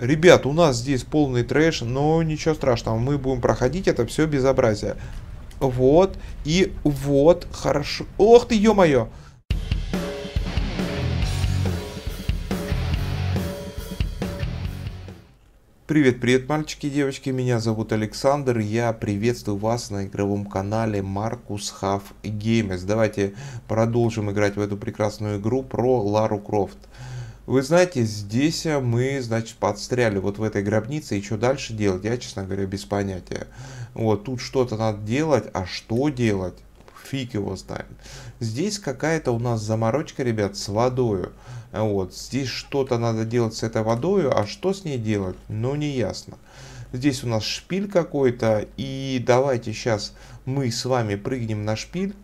Ребят, у нас здесь полный трэш, но ничего страшного, мы будем проходить это все безобразие. Вот, и вот, хорошо. Ох ты, ё-моё! Привет, привет, мальчики и девочки, меня зовут Александр, я приветствую вас на игровом канале Marcus Half Games. Давайте продолжим играть в эту прекрасную игру про Лару Крофт. Вы знаете, здесь мы, значит, подстряли вот в этой гробнице, и что дальше делать, я, честно говоря, без понятия. Вот, тут что-то надо делать, а что делать, фиг его знает. Здесь какая-то у нас заморочка, ребят, с водою. Вот, здесь что-то надо делать с этой водою, а что с ней делать, ну, не ясно. Здесь у нас шпиль какой-то, и давайте сейчас мы с вами прыгнем на шпиль,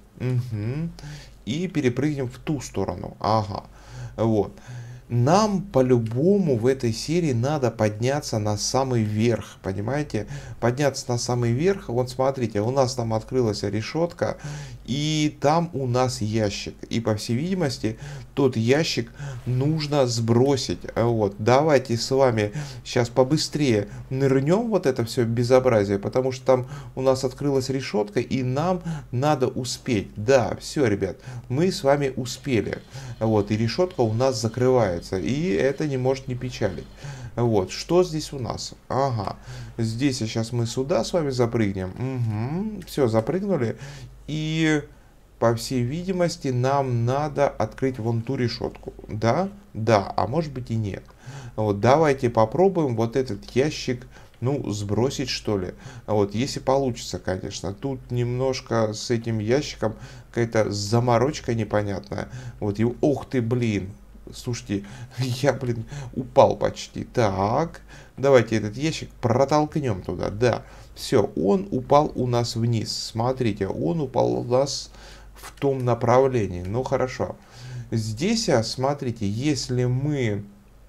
и перепрыгнем в ту сторону, ага, вот. Нам по-любому в этой серии надо подняться на самый верх, понимаете? Подняться на самый верх. Вот смотрите, у нас там открылась решетка, и там у нас ящик. И по всей видимости, тот ящик нужно сбросить. Вот, давайте с вами сейчас побыстрее нырнем вот это все безобразие, потому что там у нас открылась решетка, и нам надо успеть. Да, все, ребят, мы с вами успели. Вот, и решетка у нас закрывается, и это не может не печалить. Вот, что здесь у нас? Ага, здесь сейчас мы сюда с вами запрыгнем. Угу, все, запрыгнули. И, по всей видимости, нам надо открыть вон ту решетку. Да? Да, а может быть и нет. Вот, давайте попробуем вот этот ящик, ну, сбросить, что ли. Вот, если получится, конечно. Тут немножко с этим ящиком какая-то заморочка непонятная. Вот, и, ох ты, блин. Слушайте, я, блин, упал почти. Так, давайте этот ящик протолкнем туда. Да, все, он упал у нас вниз. Смотрите, он упал у нас в том направлении. Ну, хорошо. Здесь, смотрите, если мы,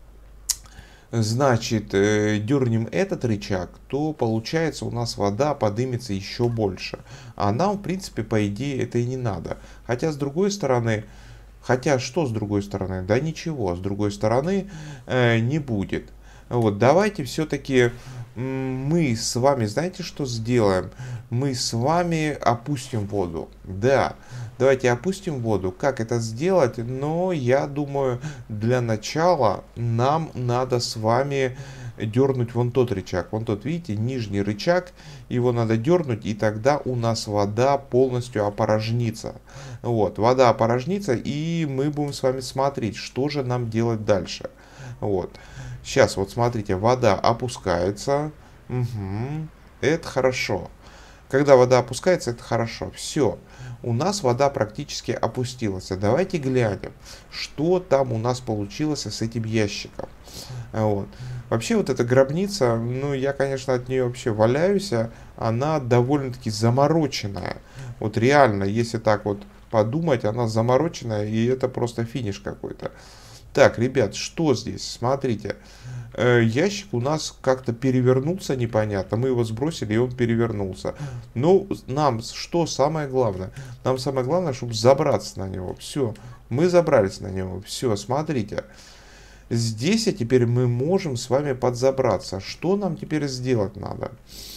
значит, дернем этот рычаг, то получается у нас вода поднимется еще больше. А нам, в принципе, по идее, это и не надо. Хотя, с другой стороны... Хотя, что с другой стороны? Да ничего, с другой стороны не будет. Вот, давайте все-таки мы с вами, знаете, что сделаем? Мы с вами опустим воду. Да, давайте опустим воду. Как это сделать? Но я думаю, для начала нам надо с вами дернуть вон тот рычаг. Вон тот, видите, нижний рычаг. Его надо дернуть, и тогда у нас вода полностью опорожнится. Вот, вода опорожнится, и мы будем с вами смотреть, что же нам делать дальше. Вот. Сейчас, вот смотрите, вода опускается. Угу. Это хорошо. Когда вода опускается, это хорошо. Все. У нас вода практически опустилась. Давайте глянем, что там у нас получилось с этим ящиком. Вот. Вообще вот эта гробница, ну я, конечно, от нее вообще валяюсь, она довольно-таки замороченная. Вот реально, если так вот подумать, она замороченная, и это просто финиш какой-то. Так, ребят, что здесь? Смотрите, ящик у нас как-то перевернулся непонятно, мы его сбросили, и он перевернулся. Ну, нам что самое главное? Нам самое главное, чтобы забраться на него. Все, мы забрались на него. Все, смотрите. Здесь теперь мы можем с вами подзабраться. Что нам теперь сделать надо?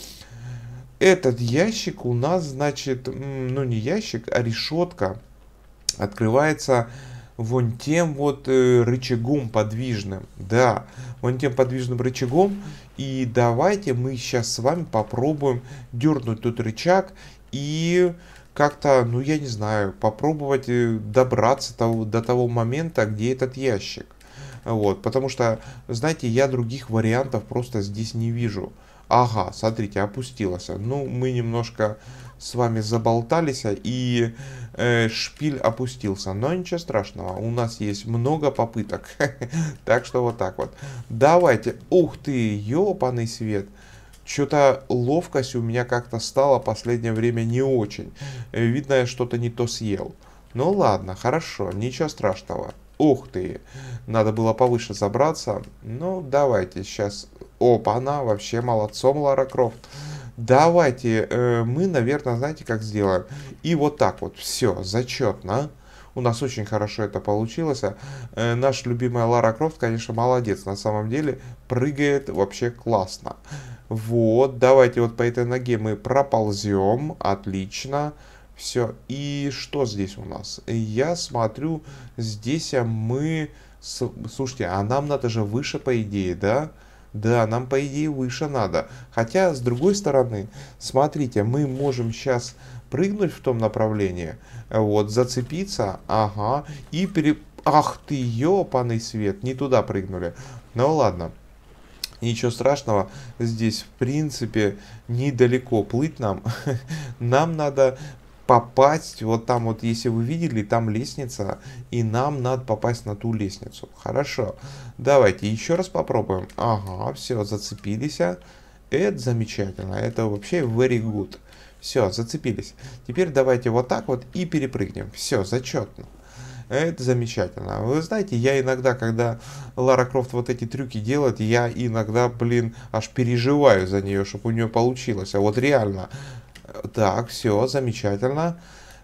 Этот ящик у нас, значит, ну не ящик, а решетка открывается вон тем вот рычагом подвижным. Да, вон тем подвижным рычагом. И давайте мы сейчас с вами попробуем дернуть тот рычаг и как-то, ну я не знаю, попробовать добраться до того момента, где этот ящик. Вот, потому что, знаете, я других вариантов просто здесь не вижу. Ага, смотрите, опустилась. Ну, мы немножко с вами заболтались, и шпиль опустился. Но ничего страшного, у нас есть много попыток. Так что вот так вот. Давайте. Ух ты, ёпаный свет. Что-то ловкость у меня как-то стала в последнее время не очень. Видно, я что-то не то съел. Ну ладно, хорошо, ничего страшного. Ух ты, надо было повыше забраться. Ну, давайте сейчас. Опа, она вообще молодцом, Лара Крофт. Давайте мы, наверное, знаете, как сделаем? И вот так вот, все, зачетно. У нас очень хорошо это получилось. Наша любимая Лара Крофт, конечно, молодец. На самом деле прыгает вообще классно. Вот, давайте вот по этой ноге мы проползем. Отлично. Все. И что здесь у нас? Я смотрю, здесь мы... Слушайте, а нам надо же выше, по идее, да? Да, нам, по идее, выше надо. Хотя, с другой стороны, смотрите, мы можем сейчас прыгнуть в том направлении, вот, зацепиться, ага, и Ах ты, ёпаный свет, не туда прыгнули. Ну ладно. Ничего страшного, здесь в принципе недалеко плыть нам. Нам надо попасть, вот там вот, если вы видели, там лестница, и нам надо попасть на ту лестницу. Хорошо, давайте еще раз попробуем. Ага, все, зацепились. Это замечательно, это вообще very good. Все, зацепились. Теперь давайте вот так вот и перепрыгнем. Все, зачетно. Это замечательно. Вы знаете, я иногда, когда Лара Крофт вот эти трюки делает, я иногда, блин, аж переживаю за нее, чтобы у нее получилось. А вот реально. Так, все, замечательно.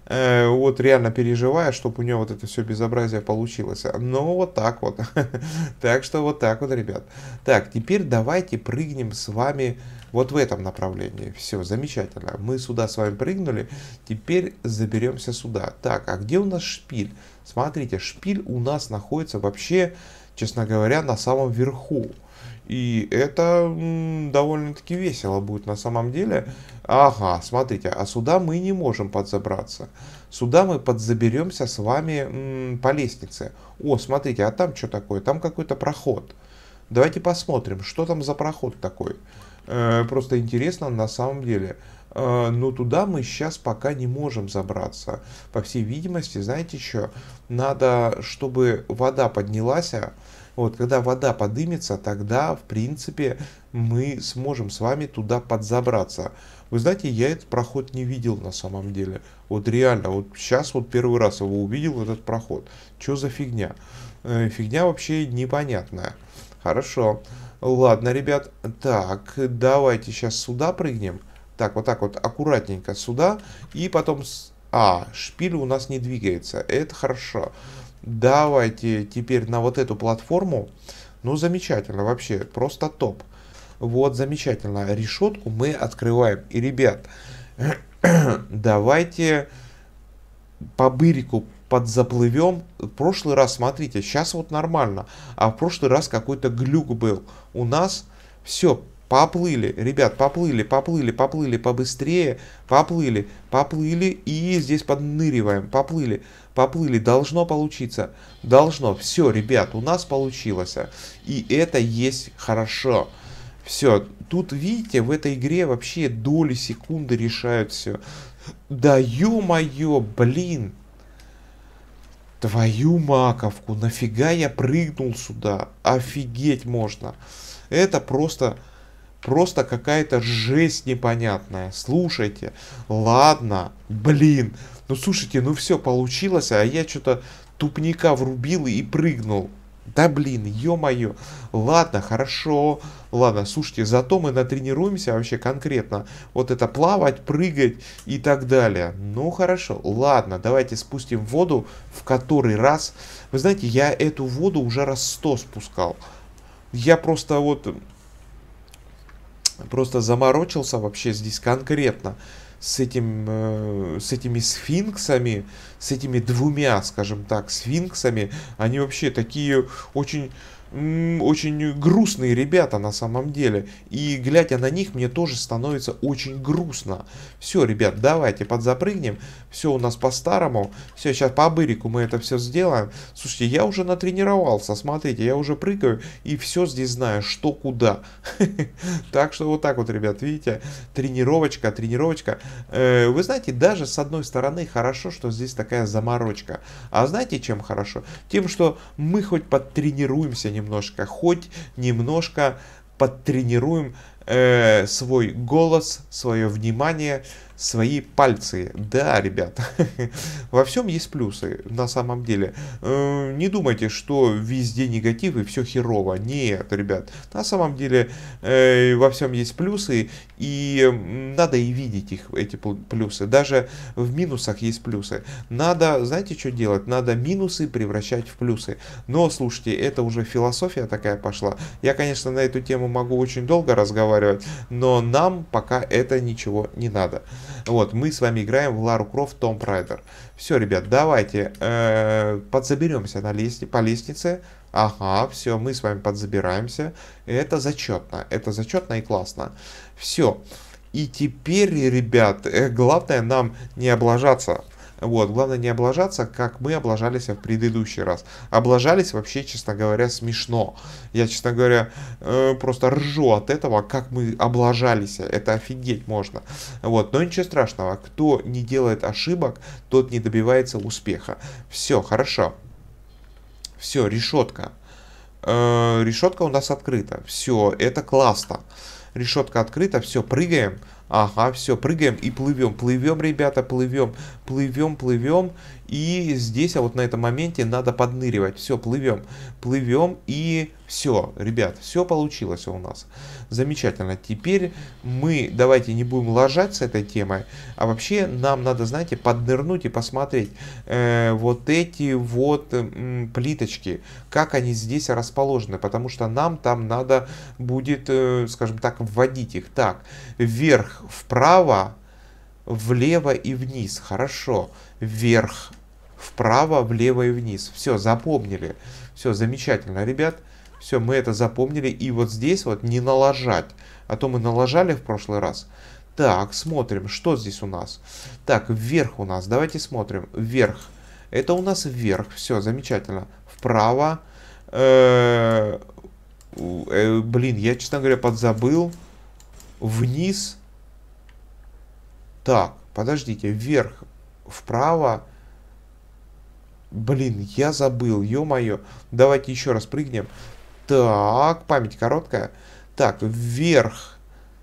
Вот реально переживаю, чтобы у нее вот это все безобразие получилось. Ну, вот так вот. Так что вот так вот, ребят. Так, теперь давайте прыгнем с вами вот в этом направлении. Все, замечательно. Мы сюда с вами прыгнули. Теперь заберемся сюда. Так, а где у нас шпиль? Смотрите, шпиль у нас находится вообще, честно говоря, на самом верху. И это довольно-таки весело будет на самом деле. Ага, смотрите, а сюда мы не можем подзабраться. Сюда мы подзаберемся с вами по лестнице. О, смотрите, а там что такое? Там какой-то проход. Давайте посмотрим, что там за проход такой. Просто интересно на самом деле. Но туда мы сейчас пока не можем забраться. По всей видимости, знаете что? Надо, чтобы вода поднялась. Вот, когда вода подымется, тогда, в принципе, мы сможем с вами туда подзабраться. Вы знаете, я этот проход не видел на самом деле. Вот реально, вот сейчас вот первый раз его увидел, этот проход. Что за фигня? Фигня вообще непонятная. Хорошо. Ладно, ребят. Так, давайте сейчас сюда прыгнем. Так, вот аккуратненько сюда. И потом... шпиль у нас не двигается. Это хорошо. Давайте теперь на вот эту платформу. Ну, замечательно, вообще, просто топ. Вот, замечательно. Решетку мы открываем. И, ребят, давайте по бырику подзаплывем. В прошлый раз, смотрите, сейчас вот нормально. А в прошлый раз какой-то глюк был. У нас все, поплыли, ребят, поплыли побыстрее. Поплыли. И здесь подныриваем. Поплыли, должно получиться. Должно. Все, ребят, у нас получилось. И это есть хорошо. Все, тут, видите, в этой игре вообще доли секунды решают все. Да ё-моё, блин. Твою маковку, нафига я прыгнул сюда? Офигеть можно. Это просто какая-то жесть непонятная. Слушайте, ладно, блин. Ну слушайте, ну все получилось, а я что-то тупника врубил и прыгнул. Да блин, ё-моё. Ладно, хорошо. Ладно, слушайте, зато мы натренируемся вообще конкретно. Вот это плавать, прыгать и так далее. Ну хорошо, ладно, давайте спустим воду в который раз. Вы знаете, я эту воду уже раз 100 спускал. Я просто заморочился вообще здесь конкретно с этими сфинксами, с этими двумя, скажем так, сфинксами. Они вообще такие очень грустные ребята на самом деле. И глядя на них, мне тоже становится очень грустно. Все, ребят, давайте подзапрыгнем. Все у нас по-старому. Все, сейчас по бырику мы это все сделаем. Слушайте, я уже натренировался. Смотрите, я уже прыгаю и все здесь знаю, что куда. Так что вот так вот, ребят, видите, тренировочка. Вы знаете, даже с одной стороны хорошо, что здесь такая заморочка. А знаете, чем хорошо? Тем, что мы хоть подтренируемся немножко, хоть немножко подтренируем свой голос, свое внимание, свои пальцы. Да, ребят, во всем есть плюсы, на самом деле. Не думайте, что везде негатив и все херово. Нет, ребят, на самом деле во всем есть плюсы, и надо и видеть их, эти плюсы. Даже в минусах есть плюсы. Надо, знаете, что делать? Надо минусы превращать в плюсы. Но, слушайте, это уже философия такая пошла. Я, конечно, на эту тему могу очень долго разговаривать, но нам пока это ничего не надо. Вот, мы с вами играем в Лару Крофт Tomb Raider. Все, ребят, давайте подзаберемся по лестнице. Ага, все, мы с вами подзабираемся. Это зачетно и классно. Все. И теперь, ребят, главное нам не облажаться. Вот, главное не облажаться, как мы облажались в предыдущий раз. Облажались вообще, честно говоря, смешно. Я, честно говоря, просто ржу от этого, как мы облажались. Это офигеть можно. Вот, но ничего страшного. Кто не делает ошибок, тот не добивается успеха. Все, хорошо. Все, решетка. Решетка у нас открыта. Все, это классно. Решетка открыта, все, прыгаем. Ага, все, прыгаем и плывем. Плывем, ребята, плывем. Плывем. И здесь, а вот на этом моменте надо подныривать. Все, плывем. Плывем и все, ребят, все получилось у нас. Замечательно. Теперь мы, давайте не будем лажать с этой темой, а вообще нам надо, знаете, поднырнуть и посмотреть вот эти вот плиточки, как они здесь расположены, потому что нам там надо будет, скажем так, вводить их. Так, вверх, вправо, влево и вниз. Хорошо. Вверх, вправо, влево и вниз. Все, запомнили. Все, замечательно, ребят. Все, мы это запомнили. И вот здесь вот не налажать. А то мы налажали в прошлый раз. Так, смотрим, что здесь у нас. Так, вверх у нас. Давайте смотрим. Вверх. Это у нас вверх. Все, замечательно. Вправо. Блин, я, честно говоря, подзабыл. Вниз. Так, подождите. Вверх. Вправо. Блин, я забыл. Ё-моё. Давайте еще раз прыгнем. Так, память короткая. Так, вверх,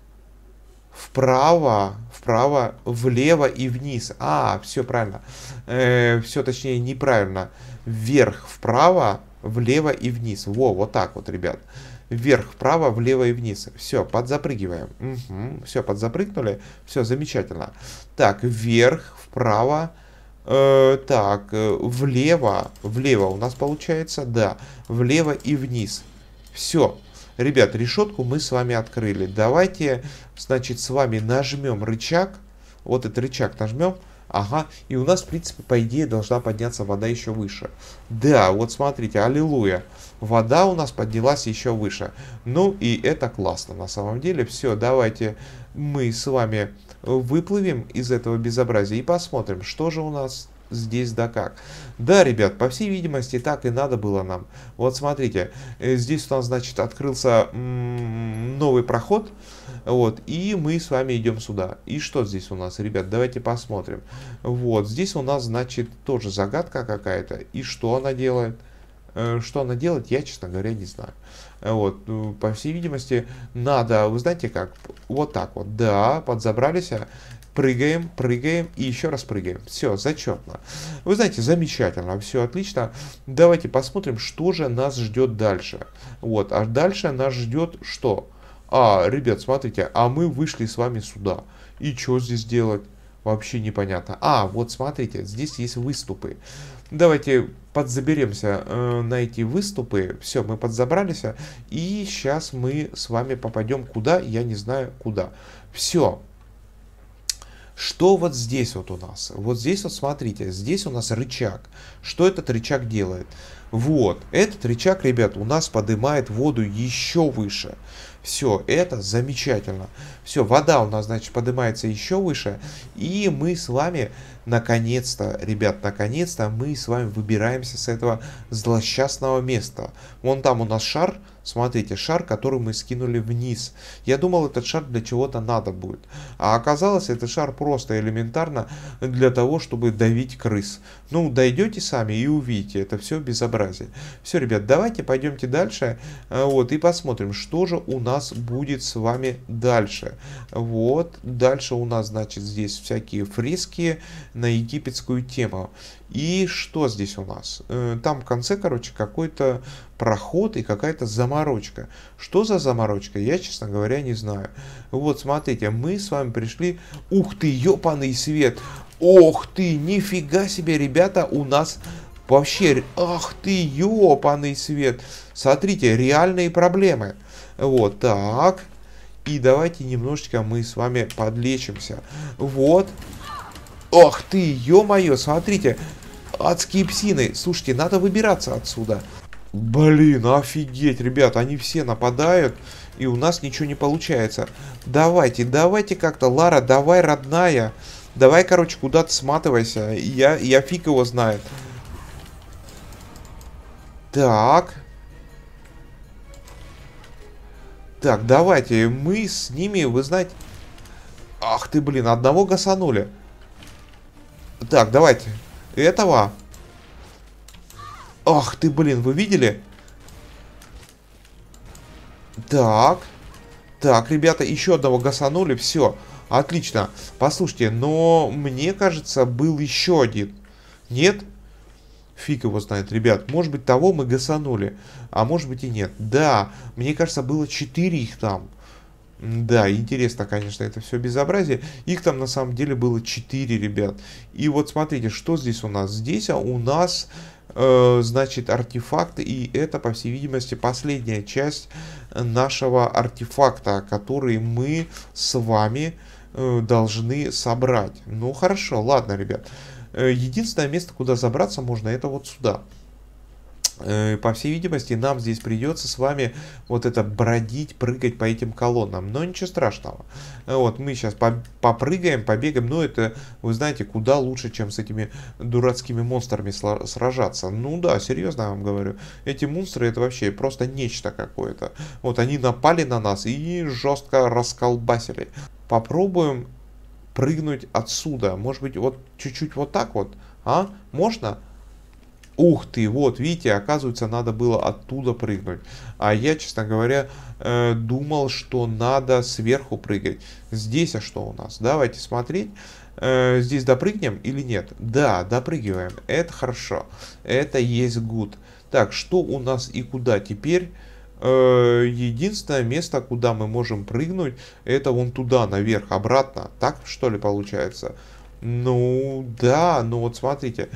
вправо, влево и вниз. А, все правильно. Все точнее неправильно. Вверх, вправо, влево и вниз. Во, вот так вот, ребят. Вверх, вправо, влево и вниз. Все, подзапрыгиваем. Угу, все, подзапрыгнули. Все, замечательно. Так, вверх, вправо. Так, влево у нас получается, да, влево и вниз. Все, ребят, решетку мы с вами открыли. Давайте, значит, с вами нажмем рычаг. Вот этот рычаг нажмем. Ага, и у нас, в принципе, по идее, должна подняться вода еще выше. Да, вот смотрите, аллилуйя. Вода у нас поднялась еще выше. Ну, и это классно, на самом деле. Все, давайте мы с вами выплывем из этого безобразия и посмотрим, что же у нас здесь да как. Да, ребят, по всей видимости, так и надо было нам. Вот смотрите, здесь у нас, значит, открылся новый проход. Вот, и мы с вами идем сюда. И что здесь у нас, ребят, давайте посмотрим. Вот, здесь у нас, значит, тоже загадка какая-то. И что она делает? Что она делает, я, честно говоря, не знаю. Вот, по всей видимости, надо, вы знаете как, вот так вот, да, подзабрались, прыгаем и еще раз прыгаем. Все, зачетно. Вы знаете, замечательно, все отлично. Давайте посмотрим, что же нас ждет дальше. Вот, а дальше нас ждет что? Ребят, смотрите, мы вышли с вами сюда. И что здесь делать? Вообще непонятно. Вот смотрите, здесь есть выступы. Давайте подзаберемся на эти выступы. Все, мы подзабрались. И сейчас мы с вами попадем куда? Я не знаю куда. Все. Что вот здесь вот у нас? Вот здесь вот смотрите, здесь у нас рычаг. Что этот рычаг делает? Вот, этот рычаг, ребят, у нас поднимает воду еще выше. Все, это замечательно. Все, вода у нас, значит, поднимается еще выше. И мы с вами, наконец-то, ребят, наконец-то мы с вами выбираемся с этого злосчастного места. Вон там у нас шар Смотрите, шар, который мы скинули вниз. Я думал, этот шар для чего-то надо будет. А оказалось, этот шар просто элементарно для того, чтобы давить крыс. Ну, дойдете сами и увидите. Это все безобразие. Все, ребят, давайте пойдемте дальше. Вот, и посмотрим, что же у нас будет с вами дальше. Вот, дальше у нас, значит, здесь всякие фрески на египетскую тему. И что здесь у нас? Там в конце, короче, какой-то проход и какая-то заморочка. Что за заморочка, я, честно говоря, не знаю. Вот, смотрите, мы с вами пришли... Ух ты, ёпаный свет! Ох ты, нифига себе, ребята, у нас... Вообще, ах ты, ёпаный свет! Смотрите, реальные проблемы. Вот, так. И давайте немножечко мы с вами подлечимся. Вот. Ох ты, ё-моё, смотрите, адские псины. Слушайте, надо выбираться отсюда. Блин, офигеть, ребят, они все нападают, и у нас ничего не получается. Давайте как-то, Лара, давай, родная. Давай, короче, куда-то сматывайся. Я фиг его знает. Так. Так, давайте, мы с ними, вы знаете... Ах ты, блин, одного гасанули. Так, давайте. Этого. Ах ты, блин, вы видели? Так. Так, ребята, еще одного гасанули. Все, отлично. Послушайте, но мне кажется, был еще один. Нет? Фиг его знает, ребят. Может быть, того мы гасанули. А может быть и нет. Да, мне кажется, было 4 их там. Да, интересно, конечно, это все безобразие. Их там на самом деле было 4, ребят. И вот смотрите, что здесь у нас. Здесь у нас, значит, артефакты. И это, по всей видимости, последняя часть нашего артефакта, который мы с вами должны собрать. Ну, хорошо, ладно, ребят. Единственное место, куда забраться можно, это вот сюда. По всей видимости, нам здесь придется с вами вот это бродить, прыгать по этим колоннам. Но ничего страшного. Вот, мы сейчас попрыгаем, побегаем. Но это, вы знаете, куда лучше, чем с этими дурацкими монстрами сражаться. Ну да, серьезно я вам говорю. Эти монстры, это вообще просто нечто какое-то. Вот, они напали на нас и жестко расколбасили. Попробуем прыгнуть отсюда. Может быть, вот чуть-чуть вот так вот. А? Можно? Ух ты, вот, видите, оказывается, надо было оттуда прыгнуть. А я, честно говоря, думал, что надо сверху прыгать. Здесь, а что у нас? Давайте смотреть. Здесь допрыгнем или нет? Да, допрыгиваем. Это хорошо. Это есть good. Так, что у нас и куда теперь? Единственное место, куда мы можем прыгнуть, это вон туда, наверх, обратно. Так, что ли, получается? Ну, да, ну вот смотрите.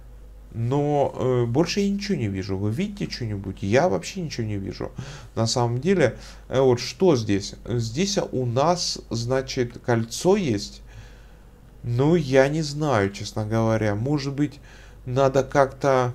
Но больше я ничего не вижу. Вы видите что-нибудь? Я вообще ничего не вижу. На самом деле, вот что здесь? Здесь у нас, значит, кольцо есть. Ну, я не знаю, честно говоря. Может быть, надо как-то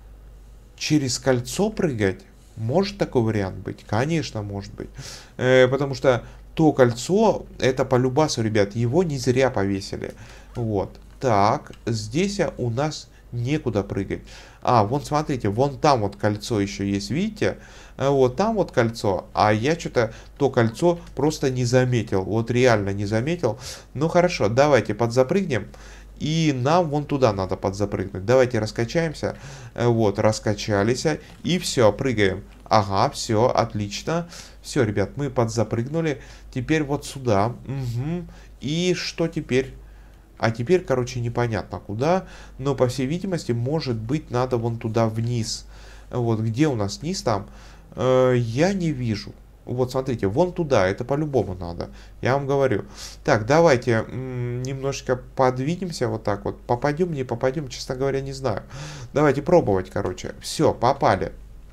через кольцо прыгать? Может такой вариант быть? Конечно, может быть. Потому что то кольцо, это по любасу, ребят, его не зря повесили. Вот. Так, здесь у нас... некуда прыгать. А, вон смотрите, вон там вот кольцо еще есть, видите? Вот там вот кольцо, а я что-то то кольцо просто не заметил. Вот реально не заметил. Ну хорошо, давайте подзапрыгнем. И нам вон туда надо подзапрыгнуть. Давайте раскачаемся. Вот, раскачались. И все, прыгаем. Ага, все, отлично. Все, ребят, мы подзапрыгнули. Теперь вот сюда. Угу. И что теперь? А теперь, короче, непонятно куда, но, по всей видимости, может быть, надо вон туда вниз. Вот, где у нас низ там, я не вижу. Вот, смотрите, вон туда, это по-любому надо, я вам говорю. Так, давайте немножечко подвинемся вот так вот. Попадем, не попадем, честно говоря, не знаю. Давайте пробовать, короче. Все, попали.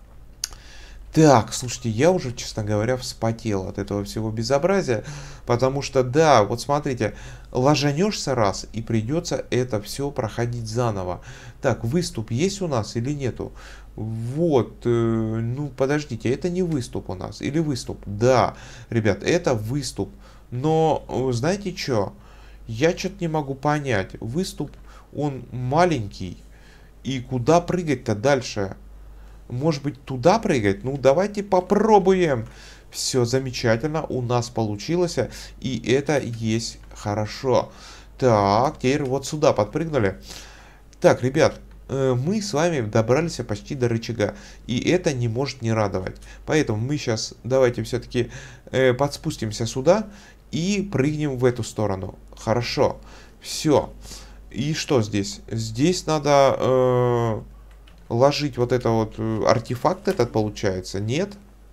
Так, слушайте, я уже, честно говоря, вспотел от этого всего безобразия, потому что, да, вот смотрите, ложанешься раз, и придется это все проходить заново. Так, выступ есть у нас или нету? Вот, ну, подождите, это не выступ у нас, или выступ? Да, ребят, это выступ, но, знаете что, я что-то не могу понять, выступ, он маленький, и куда прыгать-то дальше? Может быть, туда прыгать? Ну, давайте попробуем. Все замечательно, у нас получилось, и это есть хорошо. Так, теперь вот сюда подпрыгнули. Так, ребят, мы с вами добрались почти до рычага, и это не может не радовать. Поэтому мы сейчас давайте все-таки подспустимся сюда и прыгнем в эту сторону. Хорошо, все. И что здесь? Здесь надо ложить вот это вот артефакт этот получается, нет?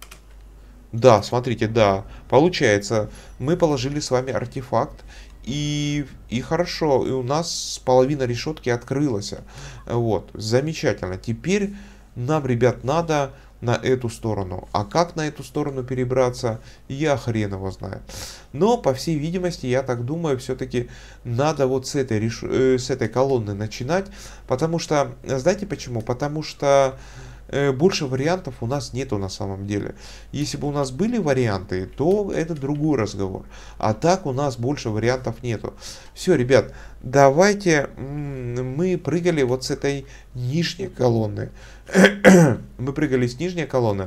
Да, смотрите, да, получается, мы положили с вами артефакт, и хорошо, и у нас половина решетки открылась. Вот, замечательно. Теперь нам, ребят, надо на эту сторону. А как на эту сторону перебраться, я хрен его знаю. Но, по всей видимости, я так думаю, все-таки надо вот с этой колонны начинать. Потому что, знаете почему? Потому что больше вариантов у нас нету на самом деле. Если бы у нас были варианты, то это другой разговор. А так у нас больше вариантов нету. Все, ребят, давайте мы прыгали вот с этой нижней колонны. Мы прыгали с нижней колонны.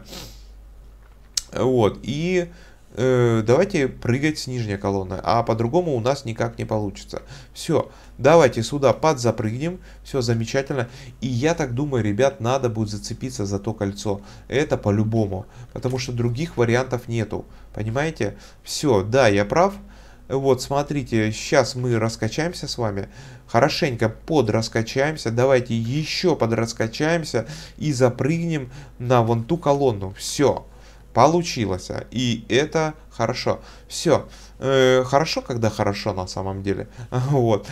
Вот, и давайте прыгать с нижней колонны, а по-другому у нас никак не получится. Все, давайте сюда подзапрыгнем, все замечательно. И я так думаю, ребят, надо будет зацепиться за то кольцо. Это по-любому, потому что других вариантов нету. Понимаете? Все, да, я прав. Вот, смотрите, сейчас мы раскачаемся с вами. Хорошенько подраскачаемся. Давайте еще подраскачаемся и запрыгнем на вон ту колонну. Все. Получилось. И это хорошо. Все. Хорошо, когда хорошо на самом деле. Вот.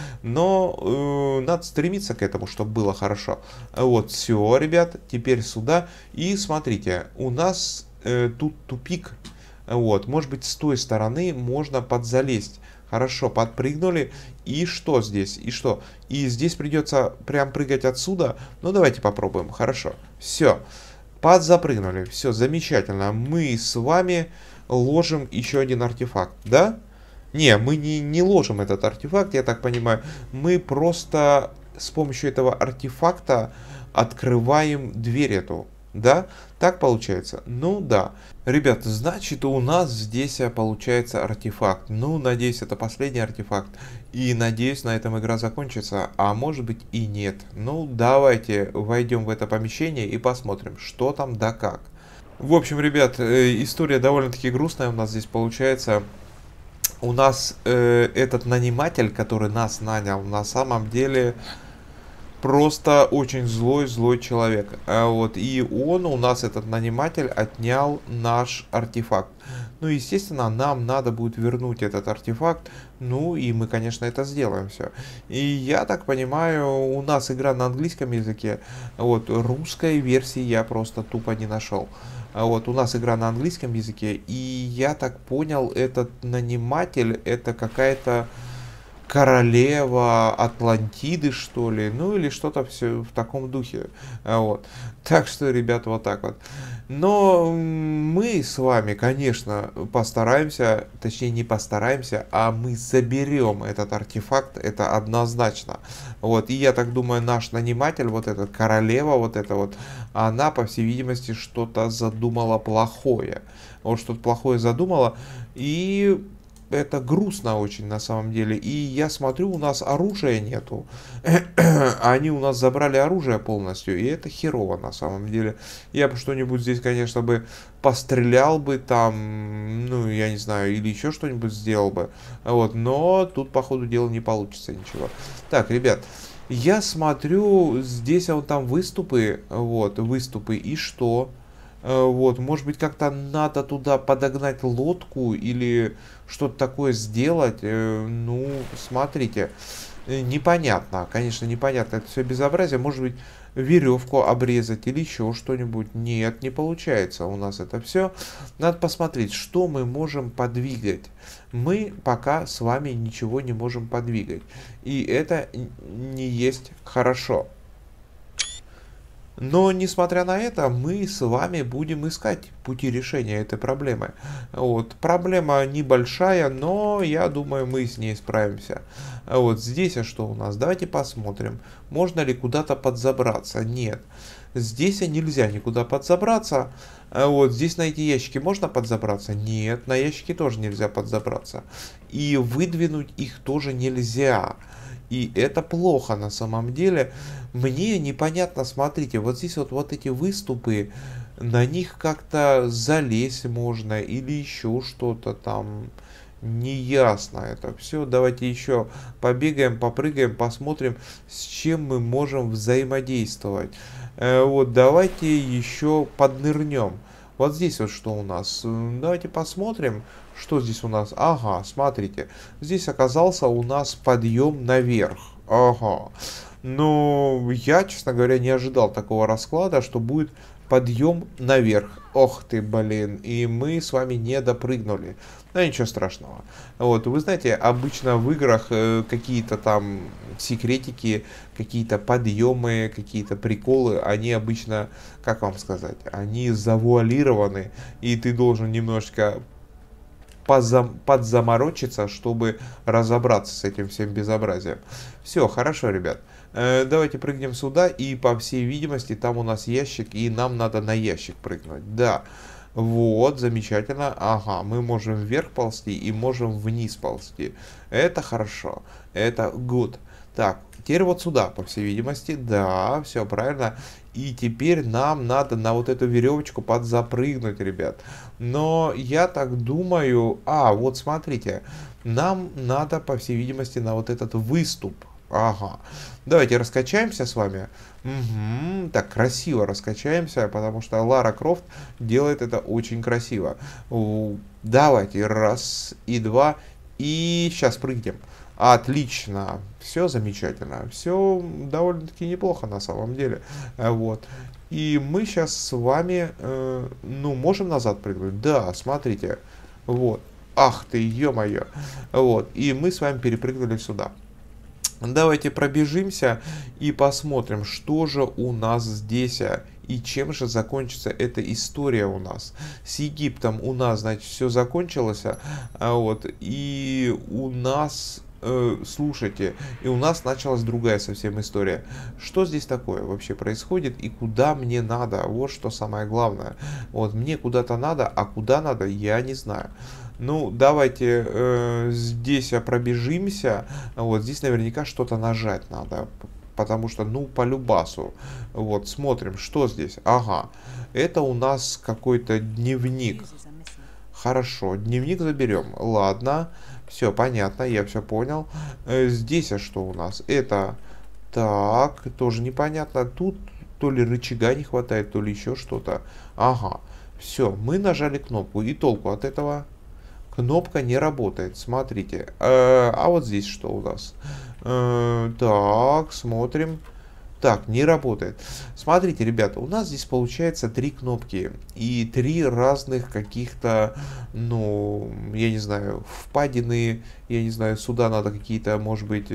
Но надо стремиться к этому, чтобы было хорошо. Вот. Все, ребят. Теперь сюда. И смотрите. У нас тут тупик. Вот. Может быть, с той стороны можно подзалезть. Хорошо, подпрыгнули. И что здесь? И что? И здесь придется прям прыгать отсюда. Ну, давайте попробуем. Хорошо. Все. Подзапрыгнули. Все замечательно. Мы с вами ложим еще один артефакт, да? Не, мы не ложим этот артефакт, я так понимаю. Мы просто с помощью этого артефакта открываем дверь эту. Да? Так получается? Ну да. Ребят, значит у нас здесь получается артефакт. Ну, надеюсь, это последний артефакт. И надеюсь, на этом игра закончится. А может быть и нет. Ну, давайте войдем в это помещение и посмотрим, что там да как. В общем, ребят, история довольно-таки грустная у нас здесь получается. У нас этот наниматель, который нас нанял, на самом деле просто очень злой человек. Вот, и он, у нас, этот наниматель, отнял наш артефакт. Ну, естественно, нам надо будет вернуть этот артефакт. Ну, и мы, конечно, это сделаем все. И я так понимаю, у нас игра на английском языке. Вот, русской версии я просто тупо не нашел. Вот, у нас игра на английском языке. И я так понял, этот наниматель, это какая-то королева Атлантиды, что ли, ну или что-то все в таком духе, вот. Так что, ребят, вот так вот. Но мы с вами, конечно, постараемся, точнее не постараемся, а мы заберем этот артефакт, это однозначно. Вот, и я так думаю, наш наниматель, вот эта королева, вот эта вот, она, по всей видимости, что-то задумала плохое. Вот что-то плохое задумала, и это грустно очень на самом деле. И я смотрю, у нас оружия нету. Они у нас забрали оружие полностью. И это херово на самом деле. Я бы что-нибудь здесь, конечно, бы пострелял бы там. Ну, я не знаю. Или еще что-нибудь сделал бы. Вот. Но тут, по ходу дела, не получится ничего. Так, ребят. Я смотрю, здесь вот там выступы. Вот, выступы. И что? Вот, может быть, как-то надо туда подогнать лодку или что-то такое сделать. Ну, смотрите, непонятно, конечно, непонятно. Это все безобразие. Может быть, веревку обрезать или еще что-нибудь. Нет, не получается у нас это все. Надо посмотреть, что мы можем подвигать. Мы пока с вами ничего не можем подвигать. И это не есть хорошо. Но, несмотря на это, мы с вами будем искать пути решения этой проблемы. Вот. Проблема небольшая, но я думаю, мы с ней справимся. Вот здесь, что у нас? Давайте посмотрим, можно ли куда-то подзабраться. Нет. Здесь нельзя никуда подзабраться. Вот здесь на эти ящики можно подзабраться? Нет, на ящики тоже нельзя подзабраться. И выдвинуть их тоже нельзя. И это плохо на самом деле. Мне непонятно, смотрите, вот здесь вот эти выступы, на них как-то залезть можно или еще что-то там. Неясно это все. Давайте еще побегаем, попрыгаем, посмотрим, с чем мы можем взаимодействовать. Вот давайте еще поднырнем. Вот здесь вот что у нас. Давайте посмотрим, что здесь у нас. Ага, смотрите. Здесь оказался у нас подъем наверх. Ага. Но я, честно говоря, не ожидал такого расклада, что будет подъем наверх. Ох ты, блин. И мы с вами не допрыгнули. Но ничего страшного. Вот, вы знаете, обычно в играх какие-то там секретики, какие-то подъемы, какие-то приколы, они обычно, как вам сказать, они завуалированы, и ты должен немножечко подзаморочиться, чтобы разобраться с этим всем безобразием. Все, хорошо, ребят. Давайте прыгнем сюда, и по всей видимости там у нас ящик, и нам надо на ящик прыгнуть. Да, вот, замечательно. Ага, мы можем вверх ползти и можем вниз ползти. Это хорошо, это good. Так, теперь вот сюда, по всей видимости. Да, все правильно. И теперь нам надо на вот эту веревочку подзапрыгнуть, ребят. Но я так думаю... вот смотрите. Нам надо, по всей видимости, на вот этот выступ. Ага. Давайте раскачаемся с вами. Угу. Так, красиво раскачаемся, потому что Лара Крофт делает это очень красиво. Давайте, раз и два. И сейчас прыгнем. Отлично, все замечательно, все довольно-таки неплохо на самом деле, вот. И мы сейчас с вами, можем назад прыгнуть, да, смотрите, вот, ах ты, ё-моё, вот, и мы с вами перепрыгнули сюда. Давайте пробежимся и посмотрим, что же у нас здесь и чем же закончится эта история у нас. С Египтом у нас, значит, все закончилось, вот, и у нас... слушайте, и у нас началась другая совсем история. Что здесь такое вообще происходит и куда мне надо? Вот что самое главное. Вот мне куда-то надо, а куда надо, я не знаю. Ну, давайте здесь пробежимся. Вот здесь наверняка что-то нажать надо. Потому что, по любасу. Вот, смотрим, что здесь. Ага, это у нас какой-то дневник. Хорошо, дневник заберем. Ладно. Все понятно, я все понял. Здесь что у нас? Это так, тоже непонятно. Тут то ли рычага не хватает, то ли еще что-то. Ага, все, мы нажали кнопку. И толку от этого? Кнопка не работает, смотрите. А вот здесь что у нас? Так, смотрим. Так, не работает. Смотрите, ребята, у нас здесь получается 3 кнопки и 3 разных каких-то, я не знаю, впадины, я не знаю, сюда надо какие-то, может быть,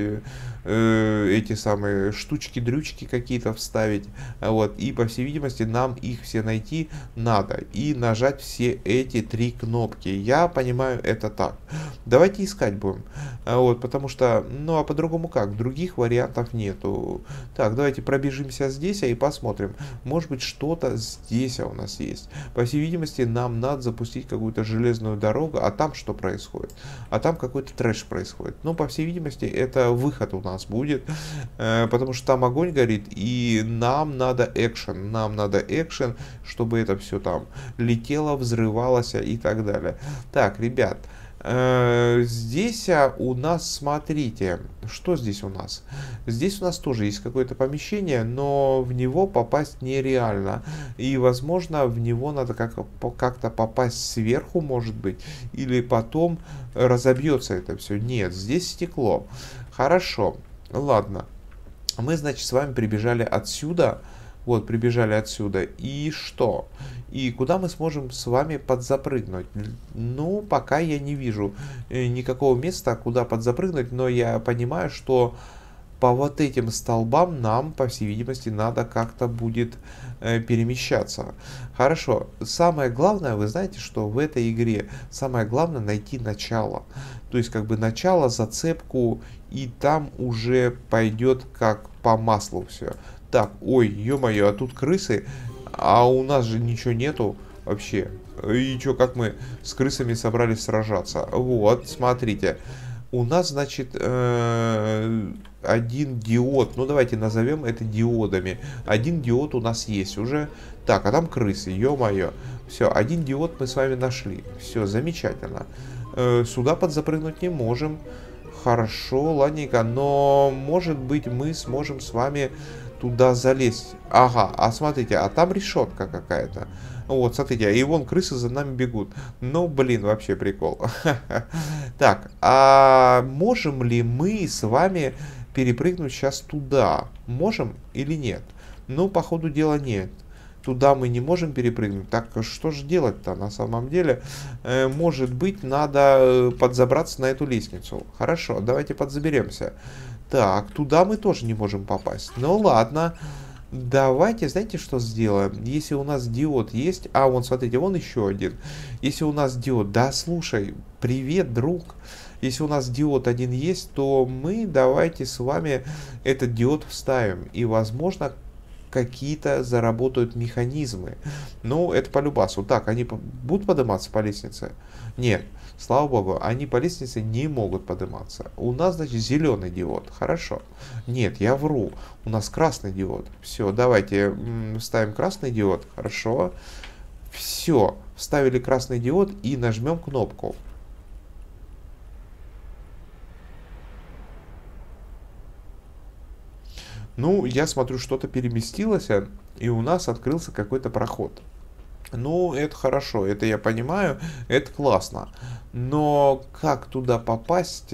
эти самые штучки-дрючки какие-то вставить, вот, и, по всей видимости, нам их все найти надо и нажать все эти 3 кнопки. Я понимаю это так. Давайте искать будем, вот, потому что, а по-другому как, других вариантов нету. Так, давайте пробежимся здесь и посмотрим. Может быть, что-то здесь у нас есть. По всей видимости, нам надо запустить какую-то железную дорогу, а там что происходит? А там какой-то трэш происходит. Но, по всей видимости, это выход у нас будет, потому что там огонь горит, и нам надо экшен. Нам надо экшен, чтобы это все там летело, взрывалось и так далее. Так, ребят, здесь у нас, смотрите, что здесь у нас? Здесь у нас тоже есть какое-то помещение, но в него попасть нереально. И, возможно, в него надо как-то попасть сверху, может быть, или потом разобьется это все. Нет, здесь стекло. Хорошо, ладно. Мы, значит, с вами прибежали отсюда. Вот, прибежали отсюда. И что? И куда мы сможем с вами подзапрыгнуть? Пока я не вижу никакого места, куда подзапрыгнуть, но я понимаю, что по вот этим столбам нам, по всей видимости, надо как-то будет перемещаться. Хорошо. Самое главное, вы знаете, что в этой игре самое главное найти начало. То есть как бы начало, зацепку, и там уже пойдет как по маслу все. Так, ой, ё-моё, а тут крысы, а у нас же ничего нету вообще. И чё, как мы с крысами собрались сражаться? Вот, смотрите. У нас, значит, один диод. Ну, давайте назовем это диодами. Один диод у нас есть уже. Так, а там крысы, ё-моё. Все, один диод мы с вами нашли. Все, замечательно. Сюда подзапрыгнуть не можем. Хорошо, ладненько. Но, может быть, мы сможем с вами туда залезть. Ага, а смотрите, а там решетка какая-то. Вот, смотрите, и вон крысы за нами бегут. Ну, блин, вообще прикол. Так, а можем ли мы с вами перепрыгнуть сейчас туда? Можем или нет? Ну, по ходу дела нет. Туда мы не можем перепрыгнуть. Так, что же делать-то на самом деле? Может быть, надо подзабраться на эту лестницу. Хорошо, давайте подзаберемся. Так, туда мы тоже не можем попасть. Ну, ладно. Давайте, знаете, что сделаем? Если у нас диод есть... А, вон, смотрите, вон еще один. Если у нас диод... Да, слушай, привет, друг. Если у нас диод один есть, то мы давайте с вами этот диод вставим. И, возможно, какие-то заработают механизмы. Ну, это по любасу. Так, они будут подниматься по лестнице? Нет. Слава богу, они по лестнице не могут подниматься. У нас, значит, зеленый диод. Хорошо. Нет, я вру. У нас красный диод. Все, давайте ставим красный диод. Хорошо. Все. Вставили красный диод и нажмем кнопку. Ну, я смотрю, что-то переместилось, и у нас открылся какой-то проход. Ну, это хорошо, это я понимаю, это классно. Но как туда попасть,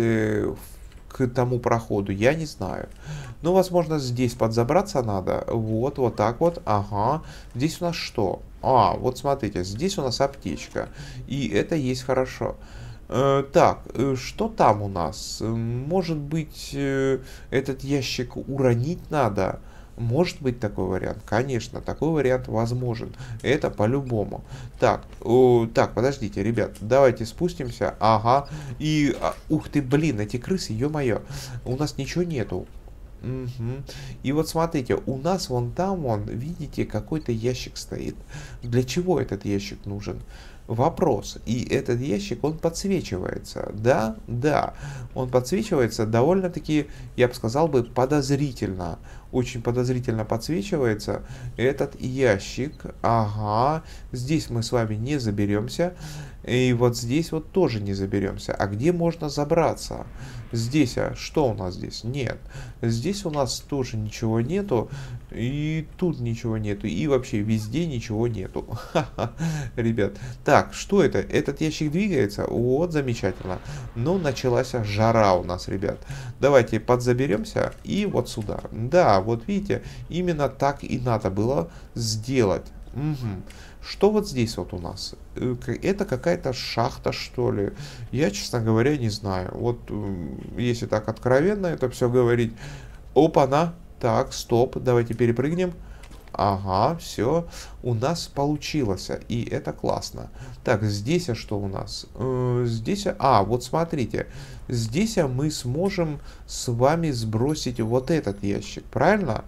к тому проходу, я не знаю. Ну, возможно, здесь подзабраться надо. Вот, вот так вот. Ага. Здесь у нас что? А, вот смотрите, здесь у нас аптечка. И это есть хорошо. Так, что там у нас? Может быть, этот ящик уронить надо? Может быть такой вариант? Конечно, такой вариант возможен. Это по-любому. Так, так, подождите, ребят, давайте спустимся. Ага. И, ух ты, блин, эти крысы, ё-моё. У нас ничего нету. Угу. И вот смотрите, у нас вон там, вон, видите, какой-то ящик стоит. Для чего этот ящик нужен? Вопрос. И этот ящик, он подсвечивается. Да, да. Он подсвечивается довольно-таки, я бы сказал бы, подозрительно. Очень подозрительно подсвечивается этот ящик. Ага. Здесь мы с вами не заберемся. И вот здесь вот тоже не заберемся. А где можно забраться? Здесь, а что у нас здесь? Нет. Здесь у нас тоже ничего нету. И тут ничего нету. И вообще везде ничего нету. Ребят. Так, что это? Этот ящик двигается? Вот, замечательно. Ну, началась жара у нас, ребят. Давайте подзаберемся и вот сюда. Да, вот видите, именно так и надо было сделать. Угу. Что вот здесь вот у нас? Это какая-то шахта, что ли? Я, честно говоря, не знаю. Вот, если так откровенно это все говорить. Опа-на. Так, стоп. Давайте перепрыгнем. Ага, все. У нас получилось. И это классно. Так, здесь что у нас? Здесь... А, вот смотрите. Здесь мы сможем с вами сбросить вот этот ящик. Правильно?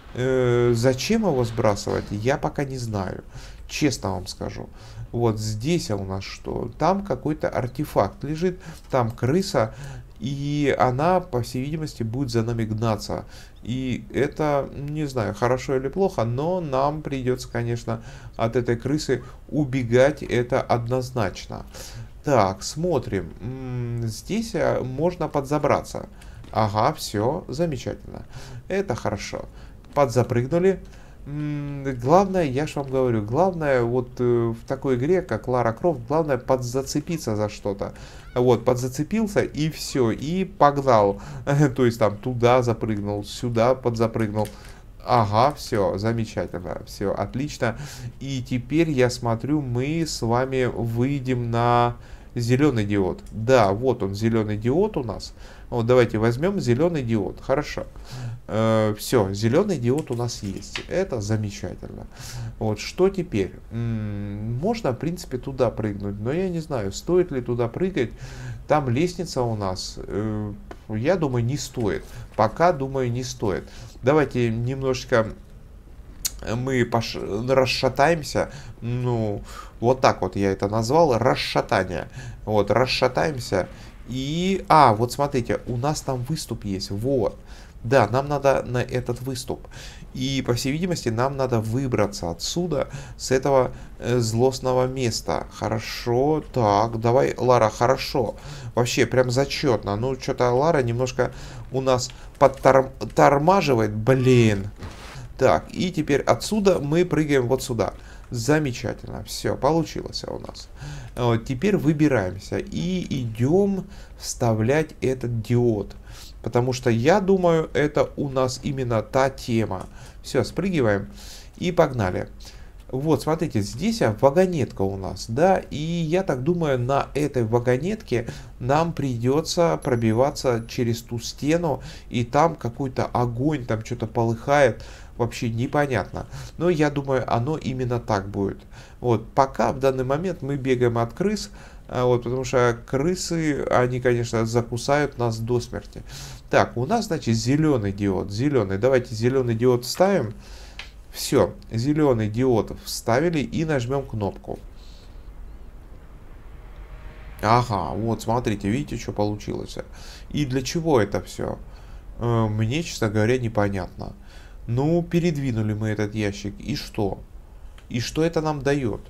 Зачем его сбрасывать, я пока не знаю. Честно вам скажу. Вот здесь у нас что? Там какой-то артефакт лежит. Там крыса. И она, по всей видимости, будет за нами гнаться. И это, не знаю, хорошо или плохо, но нам придется, конечно, от этой крысы убегать. Это однозначно. Так, смотрим. Здесь можно подзабраться. Ага, все, замечательно. Это хорошо. Подзапрыгнули. Главное, я же вам говорю, главное вот в такой игре, как Лара Крофт, главное подзацепиться за что-то. Вот, подзацепился и все, и погнал. То есть там туда запрыгнул, сюда подзапрыгнул. Ага, все, замечательно, все, отлично. И теперь я смотрю, мы с вами выйдем на Зеленый диод. Да, вот он, зеленый диод у нас. Вот давайте возьмем зеленый диод. Хорошо. Все, зеленый диод у нас есть. Это замечательно. Вот что теперь? Можно, в принципе, туда прыгнуть, но я не знаю, стоит ли туда прыгать. Там лестница у нас. Я думаю, не стоит. Пока, думаю, не стоит. Давайте немножечко мы расшатаемся. Ну, вот так вот я это назвал. Расшатание. Вот, расшатаемся. И, вот смотрите, у нас там выступ есть. Вот. Да, нам надо на этот выступ. И, по всей видимости, нам надо выбраться отсюда, с этого злостного места. Хорошо, так, давай, Лара, хорошо. Вообще, прям зачетно. Ну, что-то Лара немножко у нас подтормаживает. Блин. Так, и теперь отсюда мы прыгаем вот сюда. Замечательно, все, получилось у нас. Вот, теперь выбираемся и идем вставлять этот диод. Потому что я думаю, это у нас именно та тема. Все, спрыгиваем и погнали. Вот, смотрите, здесь вагонетка у нас, да, и я так думаю, на этой вагонетке нам придется пробиваться через ту стену, и там какой-то огонь, там что-то полыхает, вообще непонятно. Но я думаю, оно именно так будет. Вот, пока в данный момент мы бегаем от крыс, вот, потому что крысы, они, конечно, закусают нас до смерти. Так, у нас, значит, зеленый диод. Зеленый. Давайте зеленый диод вставим. Все, зеленый диод вставили и нажмем кнопку. Ага, вот, смотрите, видите, что получилось. И для чего это все? Мне, честно говоря, непонятно. Ну, передвинули мы этот ящик. И что? И что это нам дает?